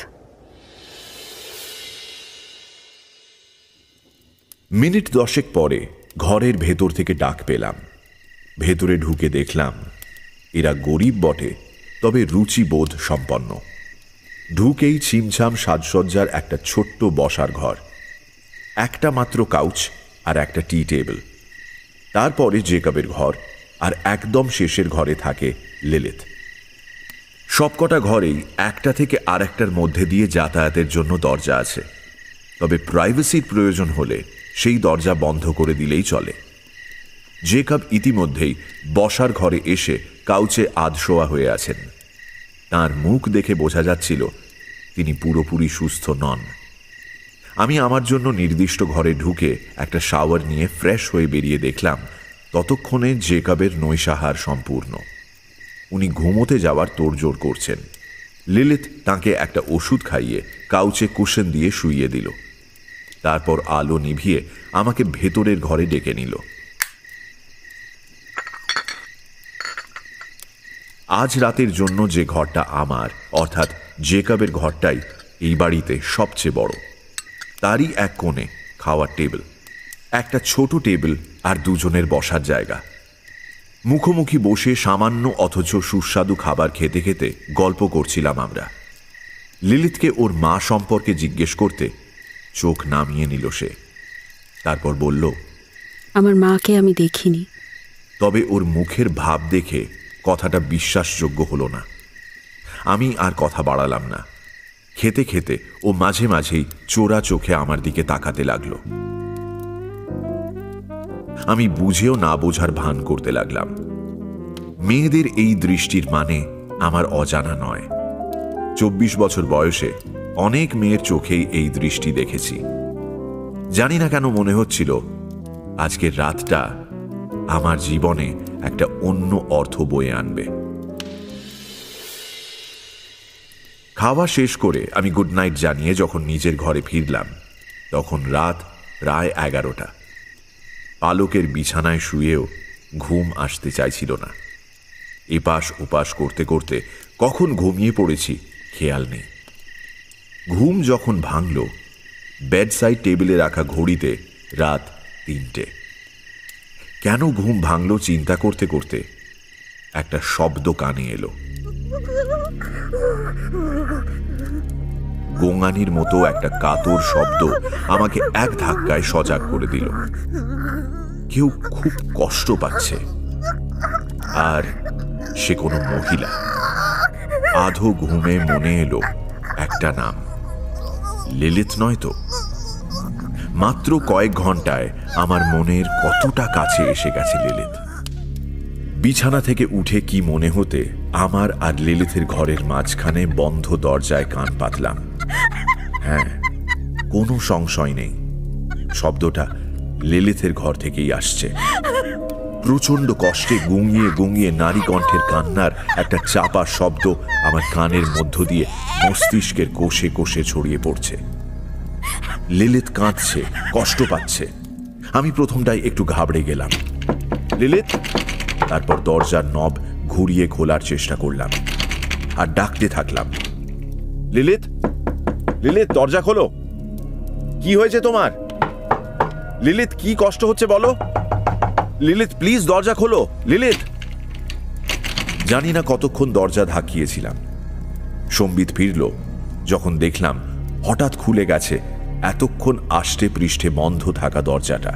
মিনিট 10 পরে ঘরের ভেতর থেকে ডাক পেলাম। ভেতরে ঢুকে দেখলাম এরা গরিব বটে, তবে রুচিবোধ সম্পন্ন। ঢুকেই ছিমছাম সাজসজ্জার একটা ছোট্ট বসার ঘর, একটা মাত্র কাউচ আর একটা টি টেবিল। তারপরে জেকবের ঘর, আর একদম শেষের ঘরে থাকে লিলিথ। সবকটা ঘরেই একটা থেকে আর একটার মধ্যে দিয়ে যাতায়াতের জন্য দরজা আছে, তবে প্রাইভেসির প্রয়োজন হলে সেই দরজা বন্ধ করে দিলেই চলে। জেকব ইতিমধ্যেই বসার ঘরে এসে কাউচে আধশোয়া হয়ে আছেন। তার মুখ দেখে বোঝা যাচ্ছিল তিনি পুরোপুরি সুস্থ নন। আমি আমার জন্য নির্দিষ্ট ঘরে ঢুকে একটা শাওয়ার নিয়ে ফ্রেশ হয়ে বেরিয়ে দেখলাম ততক্ষণে জেকবের নৈশাহার সম্পূর্ণ। উনি ঘুমোতে যাওয়ার তোড়জোড় করছেন। লিলিথ তাকে একটা ওষুধ খাইয়ে কাউচে কুশন দিয়ে শুইয়ে দিল। তারপর আলো নিভিয়ে আমাকে ভেতরের ঘরে ডেকে নিল। আজ রাতের জন্য যে ঘরটা আমার, অর্থাৎ জেকবের ঘরটাই এই বাড়িতে সবচেয়ে বড়। তারই এক কোণে খাওয়ার টেবিল, একটা ছোট টেবিল আর দুজনের বসার জায়গা। মুখোমুখি বসে সামান্য অথচ সুস্বাদু খাবার খেতে খেতে গল্প করছিলাম আমরা। লিলিথকে ওর মা সম্পর্কে জিজ্ঞেস করতে চোখ নামিয়ে নিল সে। তারপর বলল, আমার মাকে আমি দেখিনি। তবে ওর মুখের ভাব দেখে কথাটা বিশ্বাসযোগ্য হলো না। আমি আর কথা বাড়ালাম না। খেতে খেতে ও মাঝে মাঝেই চোরা চোখে আমার দিকে তাকাতে লাগলো। আমি বুঝেও না বোঝার ভান করতে লাগলাম। মেয়েদের এই দৃষ্টির মানে আমার অজানা নয়। 24 বছর বয়সে অনেক মেয়ের চোখেই এই দৃষ্টি দেখেছি। জানি না কেন মনে হচ্ছিল আজকের রাতটা আমার জীবনে একটা অন্য অর্থ বয়ে আনবে। খাওয়া শেষ করে আমি গুড নাইট জানিয়ে যখন নিজের ঘরে ফিরলাম তখন রাত প্রায় 11টা। পালকের বিছানায় শুয়েও ঘুম আসতে চাইছিল না। এপাশ ওপাশ করতে করতে কখন ঘুমিয়ে পড়েছি খেয়াল নেই। ঘুম যখন ভাঙল, বেডসাইড টেবিলে রাখা ঘড়িতে রাত 3টে। কেন ঘুম ভাঙল চিন্তা করতে করতে একটা শব্দ কানে এলো। গোঙানির মতো একটা কাতর শব্দ আমাকে এক ধাক্কায় সজাগ করে দিল। কেউ খুব কষ্ট পাচ্ছে, আর সে কোনো মহিলা। আধো ঘুমে মনে এলো একটা নাম, লিলিত নয় তো? মাত্র কয়েক ঘন্টায় আমার মনের কতটা কাছে এসে গেছে লিলিত। বিছানা থেকে উঠে কি মনে হতে আমার আর লিলিতের ঘরের মাঝখানে বন্ধ দরজায় কান পাতলাম। হ্যাঁ, কোনো সংশয় নেই, শব্দটা লিলিতের ঘর থেকেই আসছে। প্রচন্ড কষ্টে গুঙিয়ে গুঙিয়ে নারী কণ্ঠের কান্নার একটা চাপা শব্দ আমার কানের মধ্য দিয়ে মস্তিষ্কের কোষে কোষে ছড়িয়ে পড়ছে। লিলিত কাঁদছে, কষ্ট পাচ্ছে। আমি প্রথমটাই একটু ঘাবড়ে গেলাম। লিলিত! তারপর দরজার নব ঘুরিয়ে খোলার চেষ্টা করলাম আর ডাকতে থাকলাম, লিলিত, লিলিত, দরজা খোলো। কি হয়েছে তোমার? লিলিত, কি কষ্ট হচ্ছে বলো? লিলিত, প্লিজ দরজা খোলো। লিলিত! জানি না কতক্ষণ দরজা ধাকিয়েছিলাম। সম্বিত ফিরল যখন দেখলাম হঠাৎ খুলে গেছে এতক্ষণ আষ্টে পৃষ্ঠে বন্ধ থাকা দরজাটা।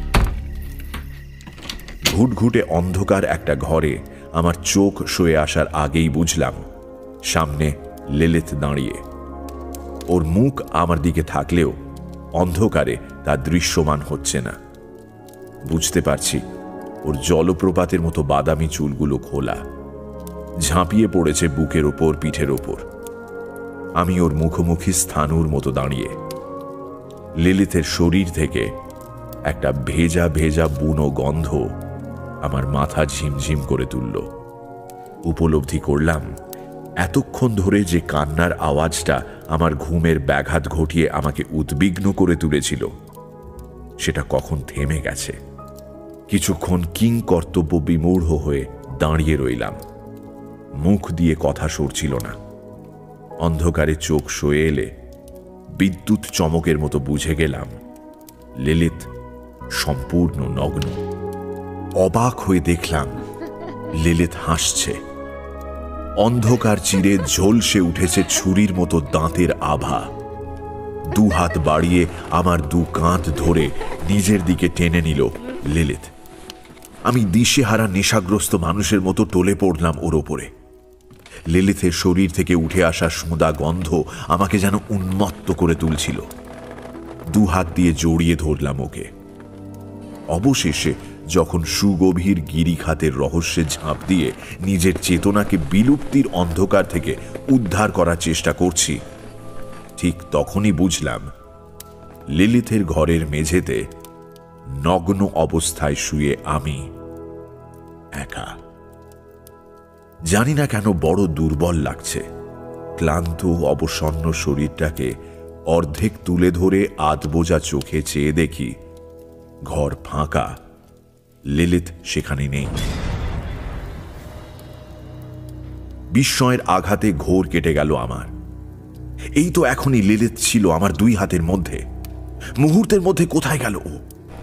ঘুটঘুটে অন্ধকার একটা ঘরে আমার চোখ শুয়ে আসার আগেই বুঝলাম সামনে লিলিত দাঁড়িয়ে। ওর মুখ আমার দিকে থাকলেও অন্ধকারে তা দৃশ্যমান হচ্ছে না। বুঝতে পারছি ওর জলপ্রপাতের মতো বাদামি চুলগুলো খোলা, ঝাঁপিয়ে পড়েছে বুকের ওপর, পিঠের ওপর। আমি ওর মুখোমুখি স্থানুর মতো দাঁড়িয়ে। লিলিতের শরীর থেকে একটা ভেজা ভেজা বুনো গন্ধ আমার মাথা ঝিমঝিম করে তুলল। উপলব্ধি করলাম এতক্ষণ ধরে যে কান্নার আওয়াজটা আমার ঘুমের ব্যাঘাত ঘটিয়ে আমাকে উদ্বিগ্ন করে তুলেছিল সেটা কখন থেমে গেছে। কিছুক্ষণ কিং কর্তব্য বিমূঢ় হয়ে দাঁড়িয়ে রইলাম। মুখ দিয়ে কথা সরছিল না। অন্ধকারে চোখ সয়ে এলে বিদ্যুৎ চমকের মতো বুঝে গেলাম লিলিত সম্পূর্ণ নগ্ন। অবাক হয়ে দেখলাম লিলিত হাসছে। অন্ধকার চিরে ঝলসে উঠেছে ছুরির মতো দাঁতের আভা। দু হাত বাড়িয়ে আমার দু কাঁধ ধরে নিজের দিকে টেনে নিল লিলিত। আমি দিশেহারা নেশাগ্রস্ত মানুষের মতো টলে পড়লাম ওর ওপরে। লিলিতের শরীর থেকে উঠে আসা সোঁদা গন্ধ আমাকে যেন উন্মত্ত করে তুলছিল। দু হাত দিয়ে জড়িয়ে ধরলাম ওকে। অবশেষে যখন সুগভীর গিরিখাতের রহস্যে ঝাঁপ দিয়ে নিজের চেতনাকে বিলুপ্তির অন্ধকার থেকে উদ্ধার করার চেষ্টা করছি, ঠিক তখনই বুঝলাম লিলিতের ঘরের মেঝেতে নগ্ন অবস্থায় শুয়ে আমি একা। জানি না কেন বড় দুর্বল লাগছে। ক্লান্ত অবসন্ন শরীরটাকে অর্ধেক তুলে ধরে আধবোজা চোখে চেয়ে দেখি ঘর ফাঁকা, লিলিত সেখানে নেই। বিস্ময়ের আঘাতে ঘোর কেটে গেল আমার। এই তো এখনই লিলিত ছিল আমার দুই হাতের মধ্যে। মুহূর্তের মধ্যে কোথায় গেল ও?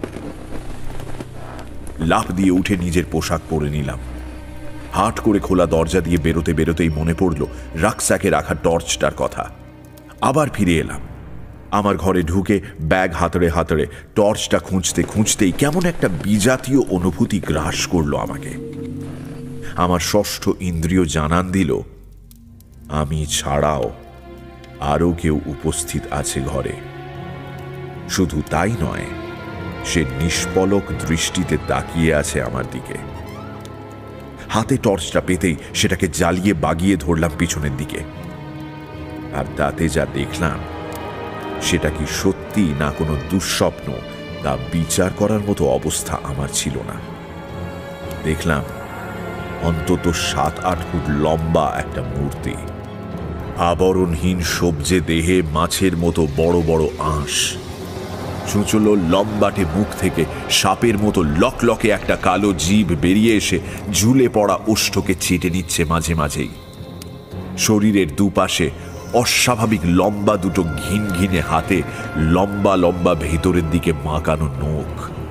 লাফ দিয়ে উঠে নিজের পোশাক পরে নিলাম। হাট করে খোলা দরজা দিয়ে বেরোতে বেরোতেই মনে পড়ল রাকস্যাকে রাখা টর্চটার কথা। আবার ফিরে এলাম। আমার ঘরে ঢুকে ব্যাগ হাতড়ে হাতড়ে টর্চটা খুঁজতে খুঁজতেই কেমন একটা বিজাতীয় অনুভূতি গ্রাস করল আমাকে। আমার ষষ্ঠ ইন্দ্রিয় জানান দিল আমি ছাড়াও আরও কেউ উপস্থিত আছে ঘরে। শুধু তাই নয়, সে নিষ্পলক দৃষ্টিতে তাকিয়ে আছে আমার দিকে। হাতে টর্চটা পেতেই সেটাকে জ্বালিয়ে বাগিয়ে ধরলাম পিছনের দিকে। আর তাতে যা দেখলাম সেটা কি সত্যি না কোনো দুঃস্বপ্ন তা বিচার করার মতো অবস্থা আমার ছিল না। দেখলাম অন্তত 7-8 ফুট লম্বা একটা মূর্তি, আবরণহীন সবজে দেহে মাছের মতো বড় বড় আঁশ, চুঁচলো লম্বাটে মুখ থেকে সাপের মতো লকলকে একটা কালো জিভ বেরিয়ে এসে ঝুলে পড়া ওষ্ঠকে চেটে নিচ্ছে মাঝে মাঝেই। শরীরের দুপাশে অস্বাভাবিক লম্বা দুটো ঘিন ঘিনে হাতে লম্বা লম্বা ভেতরের দিকে মাকানো নখ।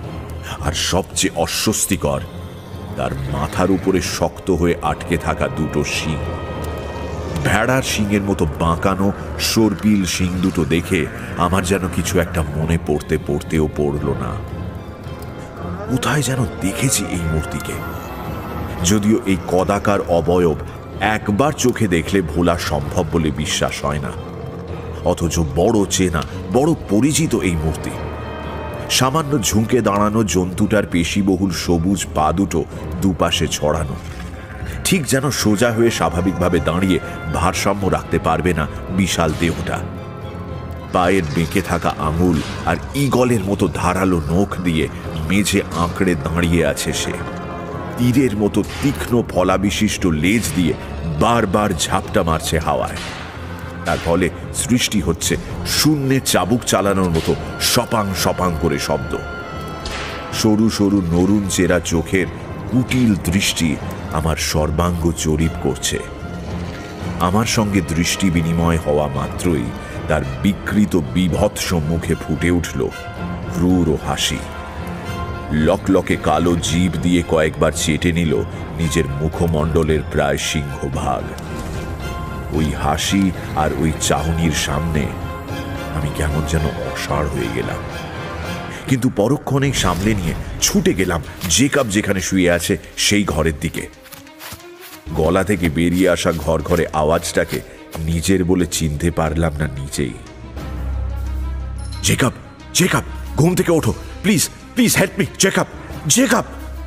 আর সবচেয়ে অস্বস্তিকর, তার মাথার উপরে শক্ত হয়ে আটকে থাকা দুটো শিং। ভেড়ার শিংয়ের মতো বাঁকানো সর্পিল শিং দুটো দেখে আমার যেন কিছু একটা মনে পড়তেও পড়ল না। কোথায় যেন দেখেছি এই মূর্তিকে, যদিও এই কদাকার অবয়ব একবার চোখে দেখলে ভোলা সম্ভব বলে বিশ্বাস হয় না, অথচ বড় চেনা, বড় পরিচিত এই মূর্তি। সামান্য ঝুঁকে দাঁড়ানো জন্তুটার পেশিবহুল সবুজ পা দুটো দুপাশে ছড়ানো, ঠিক যেন সোজা হয়ে স্বাভাবিকভাবে দাঁড়িয়ে ভারসাম্য রাখতে পারবে না বিশাল দেহটা। পায়ের বেঁকে থাকা আঙুল আর ঈগলের মতো ধারালো নখ দিয়ে মেঝে আঁকড়ে দাঁড়িয়ে আছে সে। তীরের মতো তীক্ষ্ণ ফলাবিশিষ্ট লেজ দিয়ে বারবার ঝাপটা মারছে হাওয়ায়। তার ফলে সৃষ্টি হচ্ছে শূন্যে চাবুক চালানোর মতো সপাং সপাং করে শব্দ। সরু সরু নরুন চেরা চোখের কুটিল দৃষ্টি আমার সর্বাঙ্গ জরিপ করছে। আমার সঙ্গে দৃষ্টি বিনিময় হওয়া মাত্রই তার বিকৃত বিভৎস মুখে ফুটে উঠল ক্রূর হাসি। লকলকে কালো জিভ দিয়ে কয়েকবার চেটে নিল নিজের মুখমণ্ডলের প্রায় সিংহভাগ। ওই হাসি আর ওই চাহনির সামনে আমি কেমন যেন অসাড় হয়ে গেলাম, কিন্তু পরক্ষণেই সামলে নিয়ে ছুটে গেলাম জেকাব যেখানে শুয়ে আছে সেই ঘরের দিকে। গলা থেকে বেরিয়ে আসা ঘর ঘরে আওয়াজটাকে নিজের বলে চিনতে পারলাম না নিজেই। জেকাব, জেকাব, ঘুম থেকে ওঠো, please please help me, Jacob, Jacob.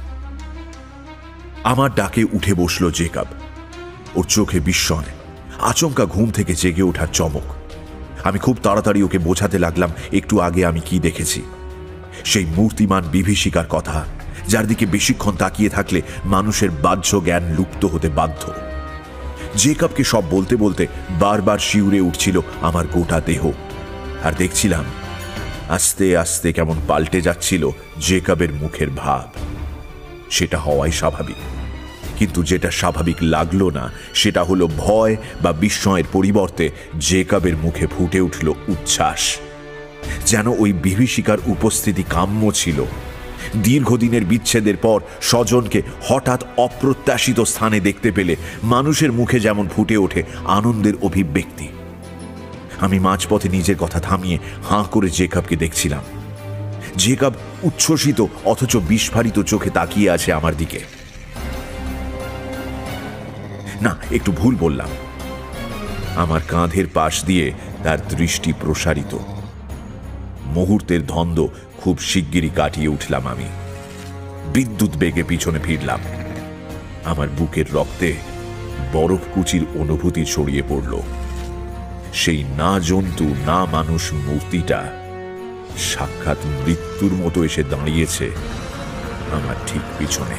আমার ডাকে উঠে বসলো জেকাব। ওর চোখে বিস্ময়, আচমকা ঘুম থেকে জেগে ওঠার চমক। আমি খুব তাড়াতাড়ি ওকে বোঝাতে লাগলাম একটু আগে আমি কি দেখেছি। সেই মূর্তিমান বিভীষিকার কথা, যার দিকে বেশিক্ষণ তাকিয়ে থাকলে মানুষের বাহ্য জ্ঞান লুপ্ত হতে বাধ্য। জেকাবকে সব বলতে বলতে বারবার শিউরে উঠছিল আমার গোটা দেহ, আর দেখছিলাম আস্তে আস্তে কেমন পাল্টে যাচ্ছিল জেকাবের মুখের ভাব। সেটা হওয়াই স্বাভাবিক, কিন্তু যেটা স্বাভাবিক লাগলো না সেটা হলো ভয় বা বিস্ময়ের পরিবর্তে জেকাবের মুখে ফুটে উঠল উচ্ছ্বাস। যেন ওই বিভীষিকার উপস্থিতি কাম্য ছিল। দীর্ঘদিনের বিচ্ছেদের পর স্বজনকে হঠাৎ অপ্রত্যাশিত স্থানে দেখতে পেলে মানুষের মুখে যেমন ফুটে ওঠে আনন্দের অভিব্যক্তি। আমি মাঝপথে নিজের কথা থামিয়ে হাঁ করে জেকাবকে দেখছিলাম। জেকাব উচ্ছ্বসিত অথচ বিস্ফারিত চোখে তাকিয়ে আছে আমার দিকে। না, একটু ভুল বললাম। আমার কাঁধের পাশ দিয়ে তার দৃষ্টি প্রসারিত। মুহূর্তের ধন্দ খুব শিগগিরই কাটিয়ে উঠলাম আমি। বিদ্যুৎ বেগে পিছনে ফিরলাম। আমার বুকের রক্তে বরফকুচির অনুভূতি ছড়িয়ে পড়ল। সেই না জন্তু না মানুষ মূর্তিটা সাক্ষাৎ মৃত্যুর মতো এসে দাঁড়িয়েছে আমার ঠিক পিছনে।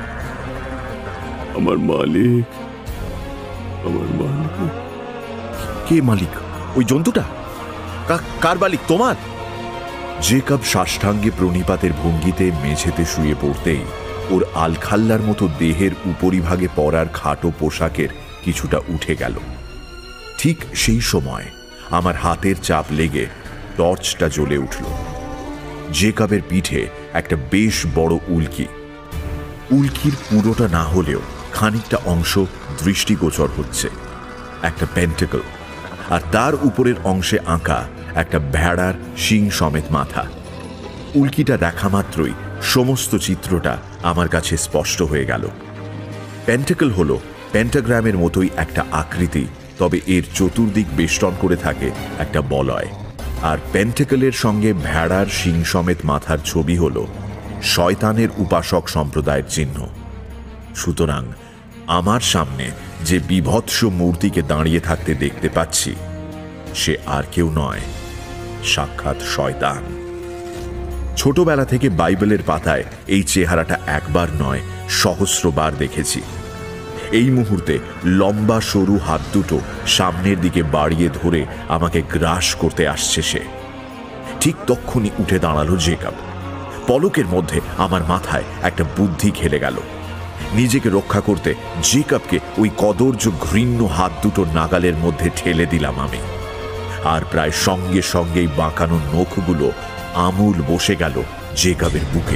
আমার মালিক, আমার মালিক। কে মালিক? ওই জন্তুটা? কার মালিক? তোমার? জেকাব সাষ্টাঙ্গে প্রণিপাতের ভঙ্গিতে মেঝেতে শুয়ে পড়তেই ওর আলখাল্লার মতো দেহের উপরিভাগে পরার খাটো পোশাকের কিছুটা উঠে গেল। ঠিক সেই সময় আমার হাতের চাপ লেগে টর্চটা জ্বলে উঠল। জেকাবের পিঠে একটা বেশ বড় উল্কি। উল্কির পুরোটা না হলেও খানিকটা অংশ দৃষ্টিগোচর হচ্ছে, একটা পেন্টাকল, আর তার উপরের অংশে আঁকা একটা ভেড়ার শিং সমেত মাথা। উল্কিটা দেখা মাত্রই সমস্ত চিত্রটা আমার কাছে স্পষ্ট হয়ে গেল। পেন্টাকল হলো পেন্টাগ্রামের মতোই একটা আকৃতি, তবে এর চতুর্দিক বেষ্টন করে থাকে একটা বলয়, আর পেন্টাকলের সঙ্গে ভেড়ার শিং সমেত মাথার ছবি হল শয়তানের উপাসক সম্প্রদায়ের চিহ্ন। সুতরাং আমার সামনে যে বিভৎস মূর্তিকে দাঁড়িয়ে থাকতে দেখতে পাচ্ছি সে আর কেউ নয়, সাক্ষাৎ শয়তান। ছোটবেলা থেকে বাইবেলের পাতায় এই চেহারাটা একবার নয় সহস্রবার দেখেছি। এই মুহূর্তে লম্বা সরু হাত দুটো সামনের দিকে বাড়িয়ে ধরে আমাকে গ্রাস করতে আসছে সে। ঠিক তক্ষুনি উঠে দাঁড়ালো জেকাব। পলকের মধ্যে আমার মাথায় একটা বুদ্ধি খেলে গেল। নিজেকে রক্ষা করতে জেকাবকে ওই কদর্য ঘৃণ্য হাত দুটোর নাগালের মধ্যে ঠেলে দিলাম আমি, আর প্রায় সঙ্গে সঙ্গেই বাঁকানো নখগুলো আমূল বসে গেল জেকাবের বুকে।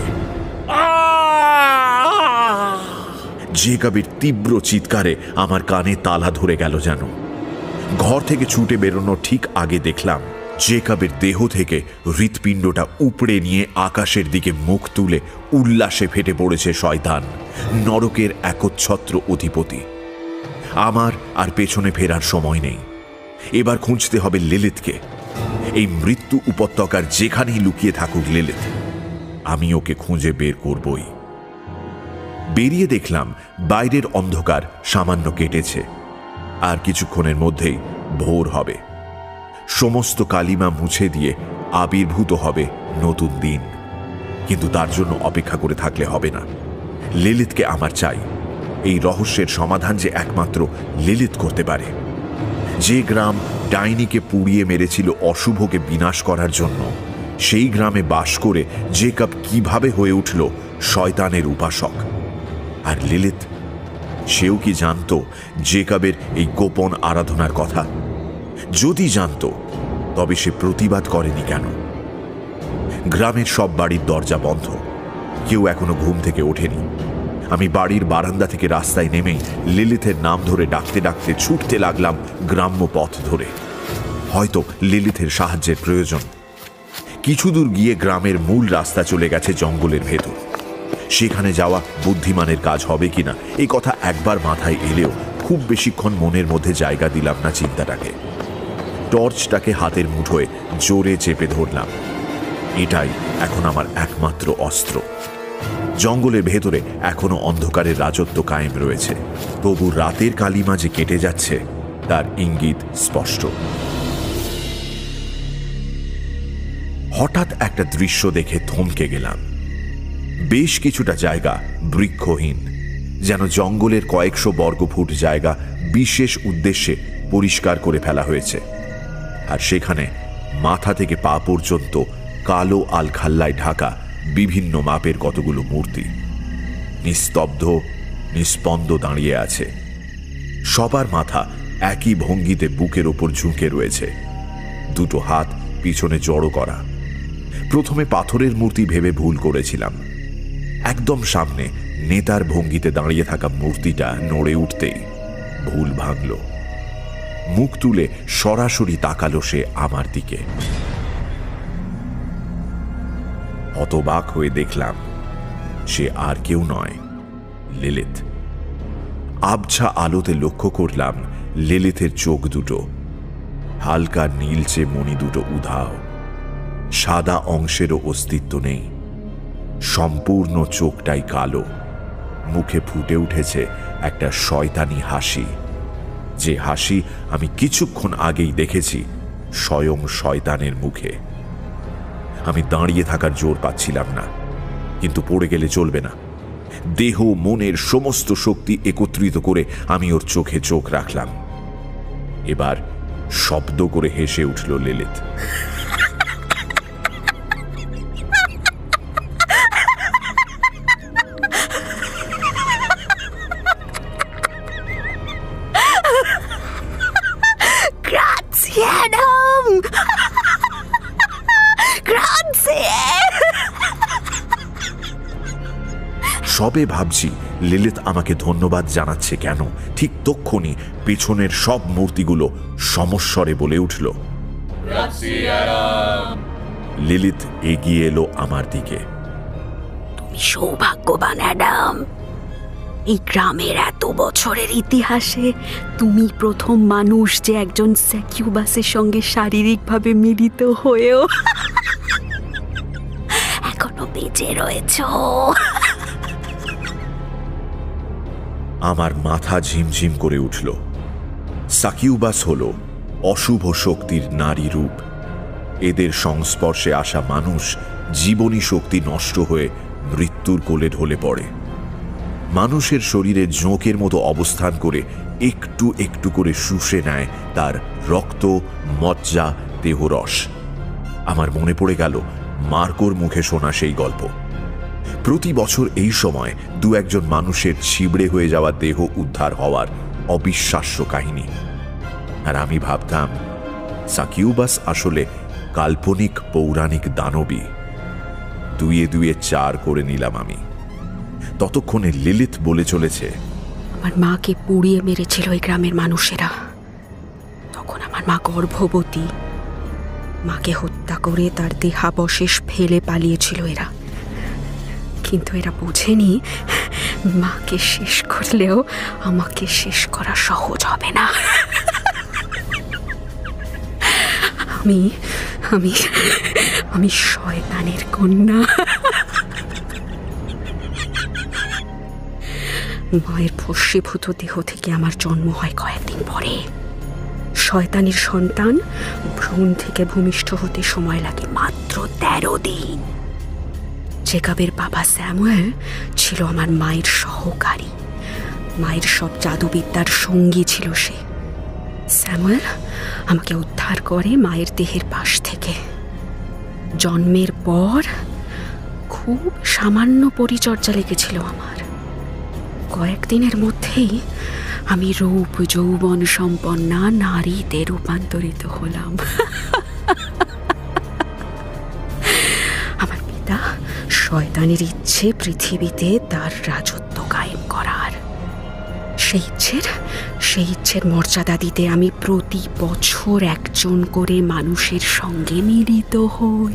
জেকাবের তীব্র চিৎকারে আমার কানে তালা ধরে গেল যেন। ঘর থেকে ছুটে বেরোনোর ঠিক আগে দেখলাম জেকাবের দেহ থেকে হৃৎপিণ্ডটা উপড়ে নিয়ে আকাশের দিকে মুখ তুলে উল্লাসে ফেটে পড়েছে শয়তান, নরকের একচ্ছত্র অধিপতি। আমার আর পেছনে ফেরার সময় নেই। এবার খুঁজতে হবে লিলিথকে। এই মৃত্যু উপত্যকার যেখানেই লুকিয়ে থাকুক লিলিথ, আমি ওকে খুঁজে বের করবই। বেরিয়ে দেখলাম বাইরের অন্ধকার সামান্য কেটেছে, আর কিছুক্ষণের মধ্যেই ভোর হবে। সমস্ত কালিমা মুছে দিয়ে আবির্ভূত হবে নতুন দিন। কিন্তু তার জন্য অপেক্ষা করে থাকলে হবে না। লিলিথকে আমার চাই। এই রহস্যের সমাধান যে একমাত্র লিলিথ করতে পারে। যে গ্রাম ডাইনিকে পুড়িয়ে মেরেছিল অশুভকে বিনাশ করার জন্য, সেই গ্রামে বাস করে জেকাব কিভাবে হয়ে উঠল শয়তানের উপাসক? আর লিলিথ, সেও কি জানত জেকাবের এই গোপন আরাধনার কথা? যদি জানত, তবে সে প্রতিবাদ করেনি কেন? গ্রামের সব বাড়ির দরজা বন্ধ, কেউ এখনো ঘুম থেকে ওঠেনি। আমি বাড়ির বারান্দা থেকে রাস্তায় নেমেই লিলিথের নাম ধরে ডাকতে ডাকতে ছুটতে লাগলাম গ্রাম্য পথ ধরে। হয়তো লিলিথের সাহায্যের প্রয়োজন। কিছু দূর গিয়ে গ্রামের মূল রাস্তা চলে গেছে জঙ্গলের ভেতর। সেখানে যাওয়া বুদ্ধিমানের কাজ হবে কিনা এই কথা একবার মাথায় এলেও খুব বেশিক্ষণ মনের মধ্যে জায়গা দিলাম না চিন্তাটাকে। টর্চটাকে হাতের মুঠোয় জোরে চেপে ধরলাম। এটাই এখন আমার একমাত্র অস্ত্র। জঙ্গলের ভেতরে এখনো অন্ধকারের রাজত্ব কায়েম রয়েছে, তবু রাতের কালিমা যে কেটে যাচ্ছে তার ইঙ্গিত স্পষ্ট। হঠাৎ একটা দৃশ্য দেখে থমকে গেলাম। বেশ কিছুটা জায়গা বৃক্ষহীন, যেন জঙ্গলের কয়েকশো বর্গফুট জায়গা বিশেষ উদ্দেশ্যে পরিষ্কার করে ফেলা হয়েছে। আর সেখানে মাথা থেকে পা পর্যন্ত কালো আলখাল্লায় ঢাকা বিভিন্ন মাপের কতগুলো মূর্তি নিস্তব্ধ নিস্পন্দ দাঁড়িয়ে আছে। সবার মাথা একই ভঙ্গিতে বুকের ওপর ঝুঁকে রয়েছে, দুটো হাত পিছনে জড়ো করা। প্রথমে পাথরের মূর্তি ভেবে ভুল করেছিলাম। একদম সামনে নেতার ভঙ্গিতে দাঁড়িয়ে থাকা মূর্তিটা নড়ে উঠতেই ভুল ভাঙল। মুখ তুলে সরাসরি তাকালো সে আমার দিকে। হতবাক হয়ে দেখলাম সে আর কেউ নয়, লিলিথ। আবছা আলোতে লক্ষ্য করলাম লিলিথের চোখ দুটো হালকা নীলচে মণি দুটো উধাও, সাদা অংশেরও অস্তিত্ব নেই। সম্পূর্ণ চোখটাই কালো, মুখে ফুটে উঠেছে একটা শয়তানি হাসি, যে হাসি আমি কিছুক্ষণ আগেই দেখেছি স্বয়ং শয়তানের মুখে। আমি দাঁড়িয়ে থাকার জোর পাচ্ছিলাম না, কিন্তু পড়ে গেলে চলবে না। দেহ মনের সমস্ত শক্তি একত্রিত করে আমি ওর চোখে চোখ রাখলাম। এবার শব্দ করে হেসে উঠল লিলিথ। সবে ভাবছি লিলিথ আমাকে ধন্যবাদ জানাচ্ছে কেন, ঠিক তক্ষুনি পেছনের সব মূর্তিগুলো সমস্বরে বলে উঠল। লিলিথ এগিয়ে এলো আমার দিকে। তুমি সৌভাগ্যবান অ্যাডাম। এই গ্রামের এত বছরের ইতিহাসে তুমি প্রথম মানুষ যে একজন সাকিউবাসের সঙ্গে শারীরিকভাবে মিলিত হয়েও এখনো বেঁচে রয়েছ। আমার মাথা ঝিমঝিম করে উঠল। সাকিউবাস হল অশুভ শক্তির নারী রূপ। এদের সংস্পর্শে আসা মানুষ জীবনী শক্তি নষ্ট হয়ে মৃত্যুর কোলে ঢলে পড়ে। মানুষের শরীরে জোঁকের মতো অবস্থান করে একটু একটু করে শুষে নেয় তার রক্ত, মজ্জা, দেহরস। আমার মনে পড়ে গেল মার্কোর মুখে শোনা সেই গল্প। প্রতি বছর এই সময় দু একজন মানুষের ছিবড়ে হয়ে যাওয়া দেহ উদ্ধার হওয়ার অবিশ্বাস্য কাহিনী। আর আমি ভাবতাম সাকিউবাস আসলে কাল্পনিক পৌরাণিক দানবী। দুয়ে দুয়ে 4 করে নিলাম আমি। ততক্ষণে লিলিত বলে চলেছে, আমার মাকে পুড়িয়ে মেরেছিল এই গ্রামের মানুষেরা। তখন আমার মা গর্ভবতী। মাকে হত্যা করে তার দেহাবশেষ ফেলে পালিয়েছিল এরা। কিন্তু এরা বোঝেনি মাকে শেষ করলেও আমাকে শেষ করা সহজ হবে না। আমি আমি আমি শয়তানের কন্যা। মায়ের ভস্মীভূত দেহ থেকে আমার জন্ম হয় কয়েকদিন পরে। শয়তানের সন্তান ভ্রূণ থেকে ভূমিষ্ঠ হতে সময় লাগে মাত্র 13 দিন। জেকাবের বাবা স্যামুয়েল ছিল আমার মায়ের সহকারী, মায়ের সব জাদুবিদ্যার সঙ্গী ছিল সে। স্যামুয়েল আমাকে উদ্ধার করে মায়ের দেহের পাশ থেকে। জন্মের পর খুব সামান্য পরিচর্যা লেগেছিল আমার। কয়েকদিনের মধ্যেই আমি রূপ যৌবন সম্পন্না নারীতে রূপান্তরিত হলাম। আমার পিতা শয়তানের ইচ্ছে পৃথিবীতে তার রাজত্ব কায়েম করার। সেই ইচ্ছের মর্যাদা দিতে আমি প্রতি বছর একজন করে মানুষের সঙ্গে মিলিত হই।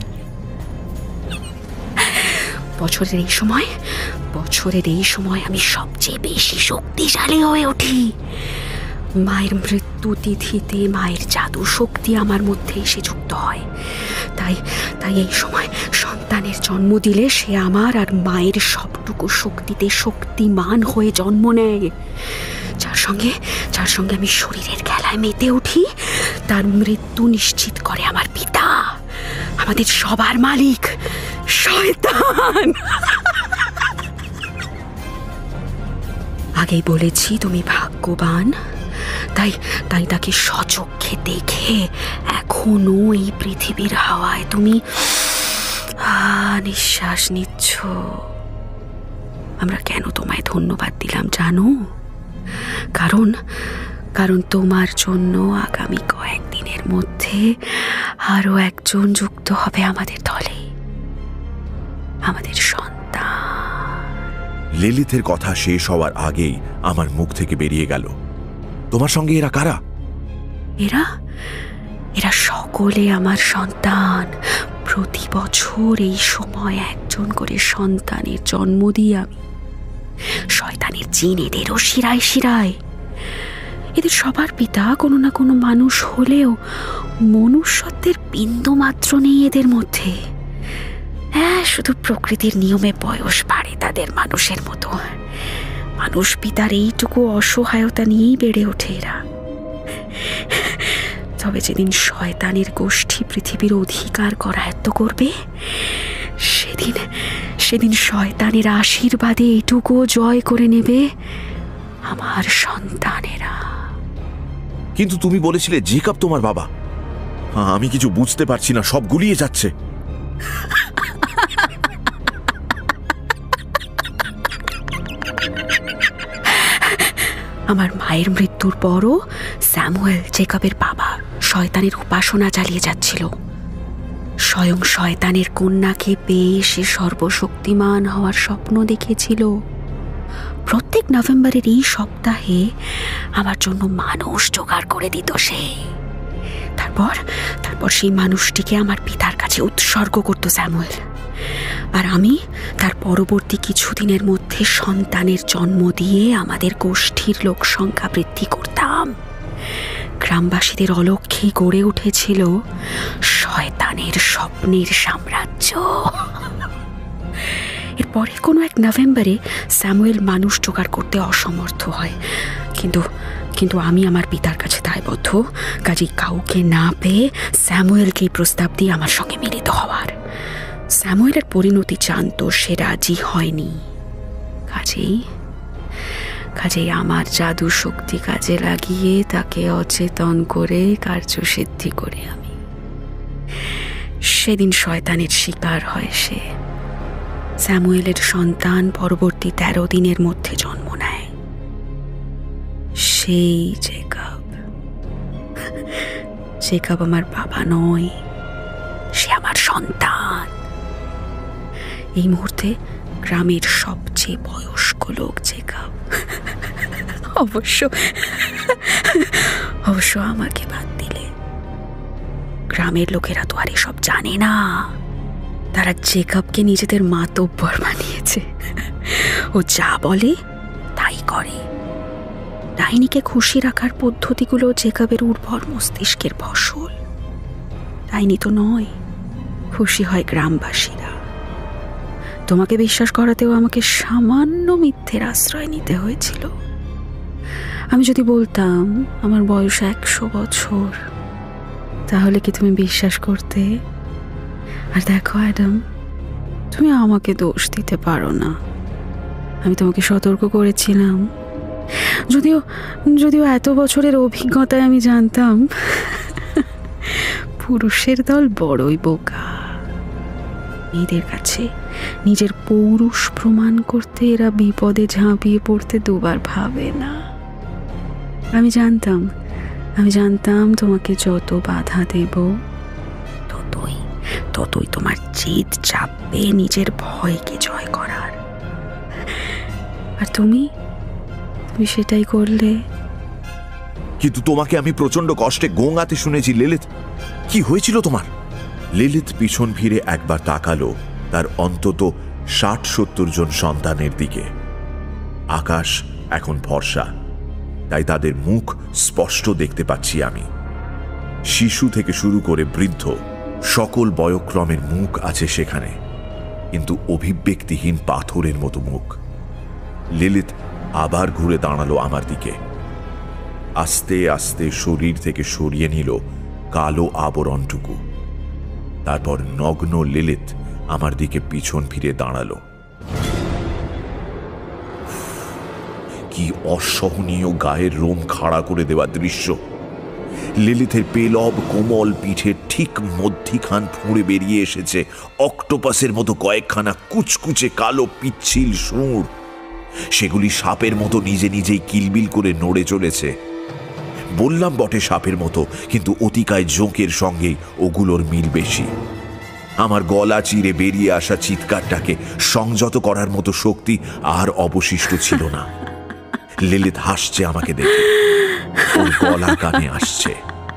বছরের এই সময় আমি সবচেয়ে বেশি শক্তিশালী হয়ে উঠি। মায়ের মৃত্যু তিথিতে মায়ের জাদু শক্তি আমার মধ্যে এসে যুক্ত হয়। তাই এই সময় সন্তানের জন্ম দিলে সে আমার আর মায়ের সবটুকু শক্তিতে শক্তিমান হয়ে জন্ম নেয়। যার সঙ্গে আমি শরীরের খেলায় মেতে উঠি, তার মৃত্যু নিশ্চিত করে আমার পিতা, আমাদের সবার মালিক শয়তান। আগেই বলেছি তুমি ভাগ্যবান, তাই তাকে সচক্ষে দেখে এখনো এই পৃথিবীর হাওয়ায় তুমি নিঃশ্বাস নিচ্ছ। আমরা কেন তোমায় ধন্যবাদ দিলাম জানো? কারণ তোমার জন্য আগামী কয়েকদিনের মধ্যে আরো একজন যুক্ত হবে আমাদের দলে, আমাদের সন্তান। লিলিথের কথা শেষ হওয়ার আগেই আমার মুখ থেকে বেরিয়ে গেল, তোমার সঙ্গে এরা কারা? এরা সকলে আমার সন্তান। প্রতি বছর এই সময় একজন করে সন্তানের জন্ম দিই আমি। শয়তানের জিন এদেরও শিরায় শিরায়। এদের সবার পিতা কোনো না কোনো মানুষ হলেও মনুষ্যত্বের বিন্দু মাত্র নেই এদের মধ্যে। শুধু প্রকৃতির নিয়মে বয়স বাড়ে তাদের মানুষের মতো। মানুষ পিতার এইটুকু অসহায়তা নিয়েই বেড়ে ওঠে এরা। তবে যেদিন শয়তানের গোষ্ঠী পৃথিবীর অধিকার করায়ত্ত করবে, সেদিন শয়তানের আশীর্বাদে এইটুকুও জয় করে নেবে আমার সন্তানেরা। কিন্তু তুমি বলেছিলে জেকাব তোমার বাবা। আমি কিছু বুঝতে পারছি না, সব গুলিয়ে যাচ্ছে। আমার মায়ের মৃত্যুর পরও স্যামুয়েল জেকাবের বাবা শয়তানের উপাসনা চালিয়ে যাচ্ছিল। স্বয়ং শয়তানের কন্যাকে পেয়ে সে সর্বশক্তিমান হওয়ার স্বপ্ন দেখেছিল। প্রত্যেক নভেম্বরের এই সপ্তাহে আমার জন্য মানুষ জোগাড় করে দিত সে। তারপর সেই মানুষটিকে আমার পিতার কাছে উৎসর্গ করত স্যামুয়েল। আর আমি তার পরবর্তী কিছুদিনের মধ্যে সন্তানের জন্ম দিয়ে আমাদের গোষ্ঠীর লোক সংখ্যা বৃদ্ধি করতাম। গ্রামবাসীদের অলক্ষ্যেই গড়ে উঠেছিল শয়তানের স্বপ্নের সাম্রাজ্য। এরপরে কোনো এক নভেম্বরে স্যামুয়েল মানুষ জোগাড় করতে অসমর্থ হয়, কিন্তু আমি আমার পিতার কাছে দায়বদ্ধ। কাজেই কাউকে না পেয়ে স্যামুয়েলকে প্রস্তাব দিয়ে আমার সঙ্গে মিলিত হওয়ার। স্যামুয়েলের পরিণতি জানত, সে রাজি হয়নি। কাজেই আমার জাদু শক্তি কাজে লাগিয়ে তাকে অচেতন করে কার্যসিদ্ধি করে আমি। সেদিন শয়তানের শিকার হয় সে। স্যামুয়েলের সন্তান পরবর্তী 13 দিনের মধ্যে জন্ম নেয়। সেই জেকাব আমার বাবা নয়, সে আমার সন্তান। এই মুহূর্তে গ্রামের সবচেয়ে বয়স্ক লোক জেকব, অবশ্য আমাকে বাদ দিলে। গ্রামের লোকেরা তো আর এসব জানে না। তারা জেকবকে নিজেদের মাতব্বর বানিয়েছে। ও যা বলে তাই করে। ডাইনিকে খুশি রাখার পদ্ধতিগুলো জেকবের উর্বর মস্তিষ্কের ফসল। ডাইনি তো নয়, খুশি হয় গ্রামবাসীরা। তোমাকে বিশ্বাস করাতেও আমাকে সামান্য মিথ্যের আশ্রয় নিতে হয়েছিল। আমি যদি বলতাম আমার বয়স 100 বছর, তাহলে কি তুমি বিশ্বাস করতে? আর দেখো অ্যাডাম, তুমি আমাকে দোষ দিতে পারো না। আমি তোমাকে সতর্ক করেছিলাম। যদিও এত বছরের অভিজ্ঞতায় আমি জানতাম পুরুষের দল বড়ই বোকা। মেয়েদের কাছে নিজের পৌরুষ প্রমাণ করতে এরা বিপদে ঝাঁপিয়ে পড়তে দুবার ভাবে না। আমি জানতাম তোমাকে যত বাধা দেব ততই তোমার জেদ চাপবে নিজের ভয়কে জয় করার। আর তুমি সেটাই করলে। কিন্তু তোমাকে আমি প্রচন্ড কষ্টে গোঙাতে শুনেছি লিলিথ। কি হয়েছিল তোমার? লিলিথ পিছন ফিরে একবার তাকালো তার অন্তত 60-70 জন সন্তানের দিকে। আকাশ এখন ফর্সা, তাই তাদের মুখ স্পষ্ট দেখতে পাচ্ছি আমি। শিশু থেকে শুরু করে বৃদ্ধ সকল বয়ক্রমের মুখ আছে সেখানে, কিন্তু অভিব্যক্তিহীন পাথরের মতো মুখ। লিলিথ আবার ঘুরে দাঁড়ালো আমার দিকে। আস্তে আস্তে শরীর থেকে সরিয়ে নিল কালো আবরণটুকু। তারপর নগ্ন লিলিথ আমার দিকে পিছন ফিরে দাঁড়ালো। কি অসহনীয় গায়ের রোম খাড়া করে দেওয়া দৃশ্য! লিলিথের পেলব কোমল পিঠের ঠিক মধ্যিখান ফুঁড়ে বেরিয়ে এসেছে অক্টোপাসের মতো কয়েকখানা কুচকুচে কালো পিচ্ছিল সুর। সেগুলি সাপের মতো নিজে নিজেই কিলবিল করে নড়ে চলেছে। বললাম বটে সাপের মতো, কিন্তু অতিকায় জোঁকের সঙ্গেই ওগুলোর মিল বেশি। আমার গলা চিরে বেরিয়ে আসা চিৎকারটাকে সংযত করার মতো শক্তি আর অবশিষ্ট ছিল না। লিলিথ হাসছে আমাকে দেখে, ওর গলা কানে আসছে।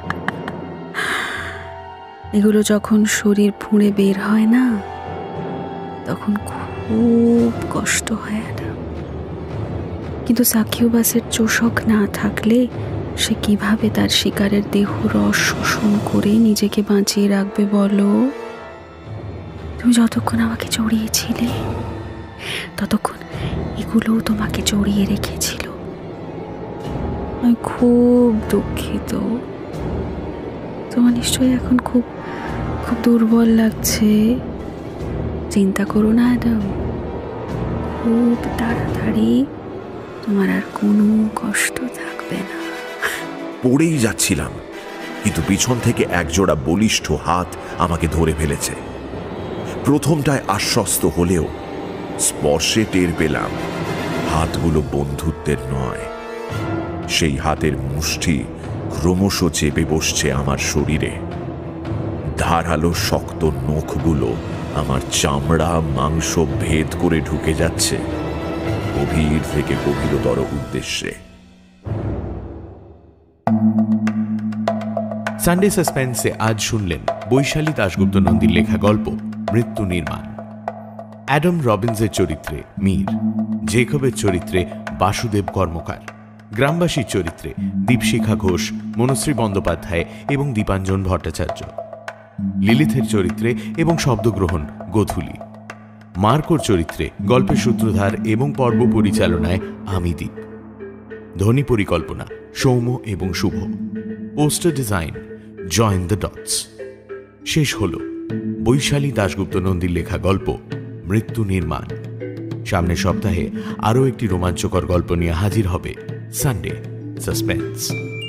এগুলো যখন শরীর ফুঁড়ে বের হয় না, তখন খুব কষ্ট হয় অ্যাডাম। কিন্তু সাকিউবাসের চোষক না থাকলে সে কিভাবে তার শিকারের দেহ রস শোষণ করে নিজেকে বাঁচিয়ে রাখবে বলো? তুমি যতক্ষণ আমাকে জড়িয়েছিলে ততক্ষণ এগুলোও তোমাকে জড়িয়ে রেখেছিল। আমি খুব দুঃখিত। তোমার নিশ্চয়ই এখন খুব খুব দুর্বল লাগছে। চিন্তা করো না অ্যাডাম, খুব তাড়াতাড়ি তোমার আর কোনো কষ্ট থাকবে না। পড়েই যাচ্ছিলাম, কিন্তু পিছন থেকে একজোড়া বলিষ্ঠ হাত আমাকে ধরে ফেলেছে। প্রথমটায় আশ্বস্ত হলেও স্পর্শে টের পেলাম হাতগুলো বন্ধুত্বের নয়। সেই হাতের মুষ্টি ক্রমশ চেপে বসছে আমার শরীরে। ধারালো শক্ত নখগুলো আমার চামড়া মাংস ভেদ করে ঢুকে যাচ্ছে গভীর থেকে গভীরতর উদ্দেশ্যে। সানডে সাসপেন্সে আজ শুনলেন বৈশালী দাশগুপ্ত নন্দীর লেখা গল্প মৃত্যু নির্মাণ। অ্যাডাম রবিন্সের চরিত্রে মীর, জেকবের চরিত্রে বাসুদেব কর্মকার, গ্রামবাসীর চরিত্রে দীপশিখা ঘোষ, মনশ্রী বন্দ্যোপাধ্যায় এবং দীপাঞ্জন ভট্টাচার্য, লিলিথের চরিত্রে এবং শব্দগ্রহণ গোধূলি, মার্কোর চরিত্রে গল্পের সূত্রধার এবং পর্ব পরিচালনায় আমি দীপ, ধ্বনি পরিকল্পনা সৌম্য এবং Shubho, poster design Join the Dots. শেষ হল বৈশালী দাশগুপ্ত নন্দীর লেখা গল্প মৃত্যু নির্মাণ। সামনের সপ্তাহে আরও একটি রোমাঞ্চকর গল্প নিয়ে হাজির হবে সানডে সাসপেন্স।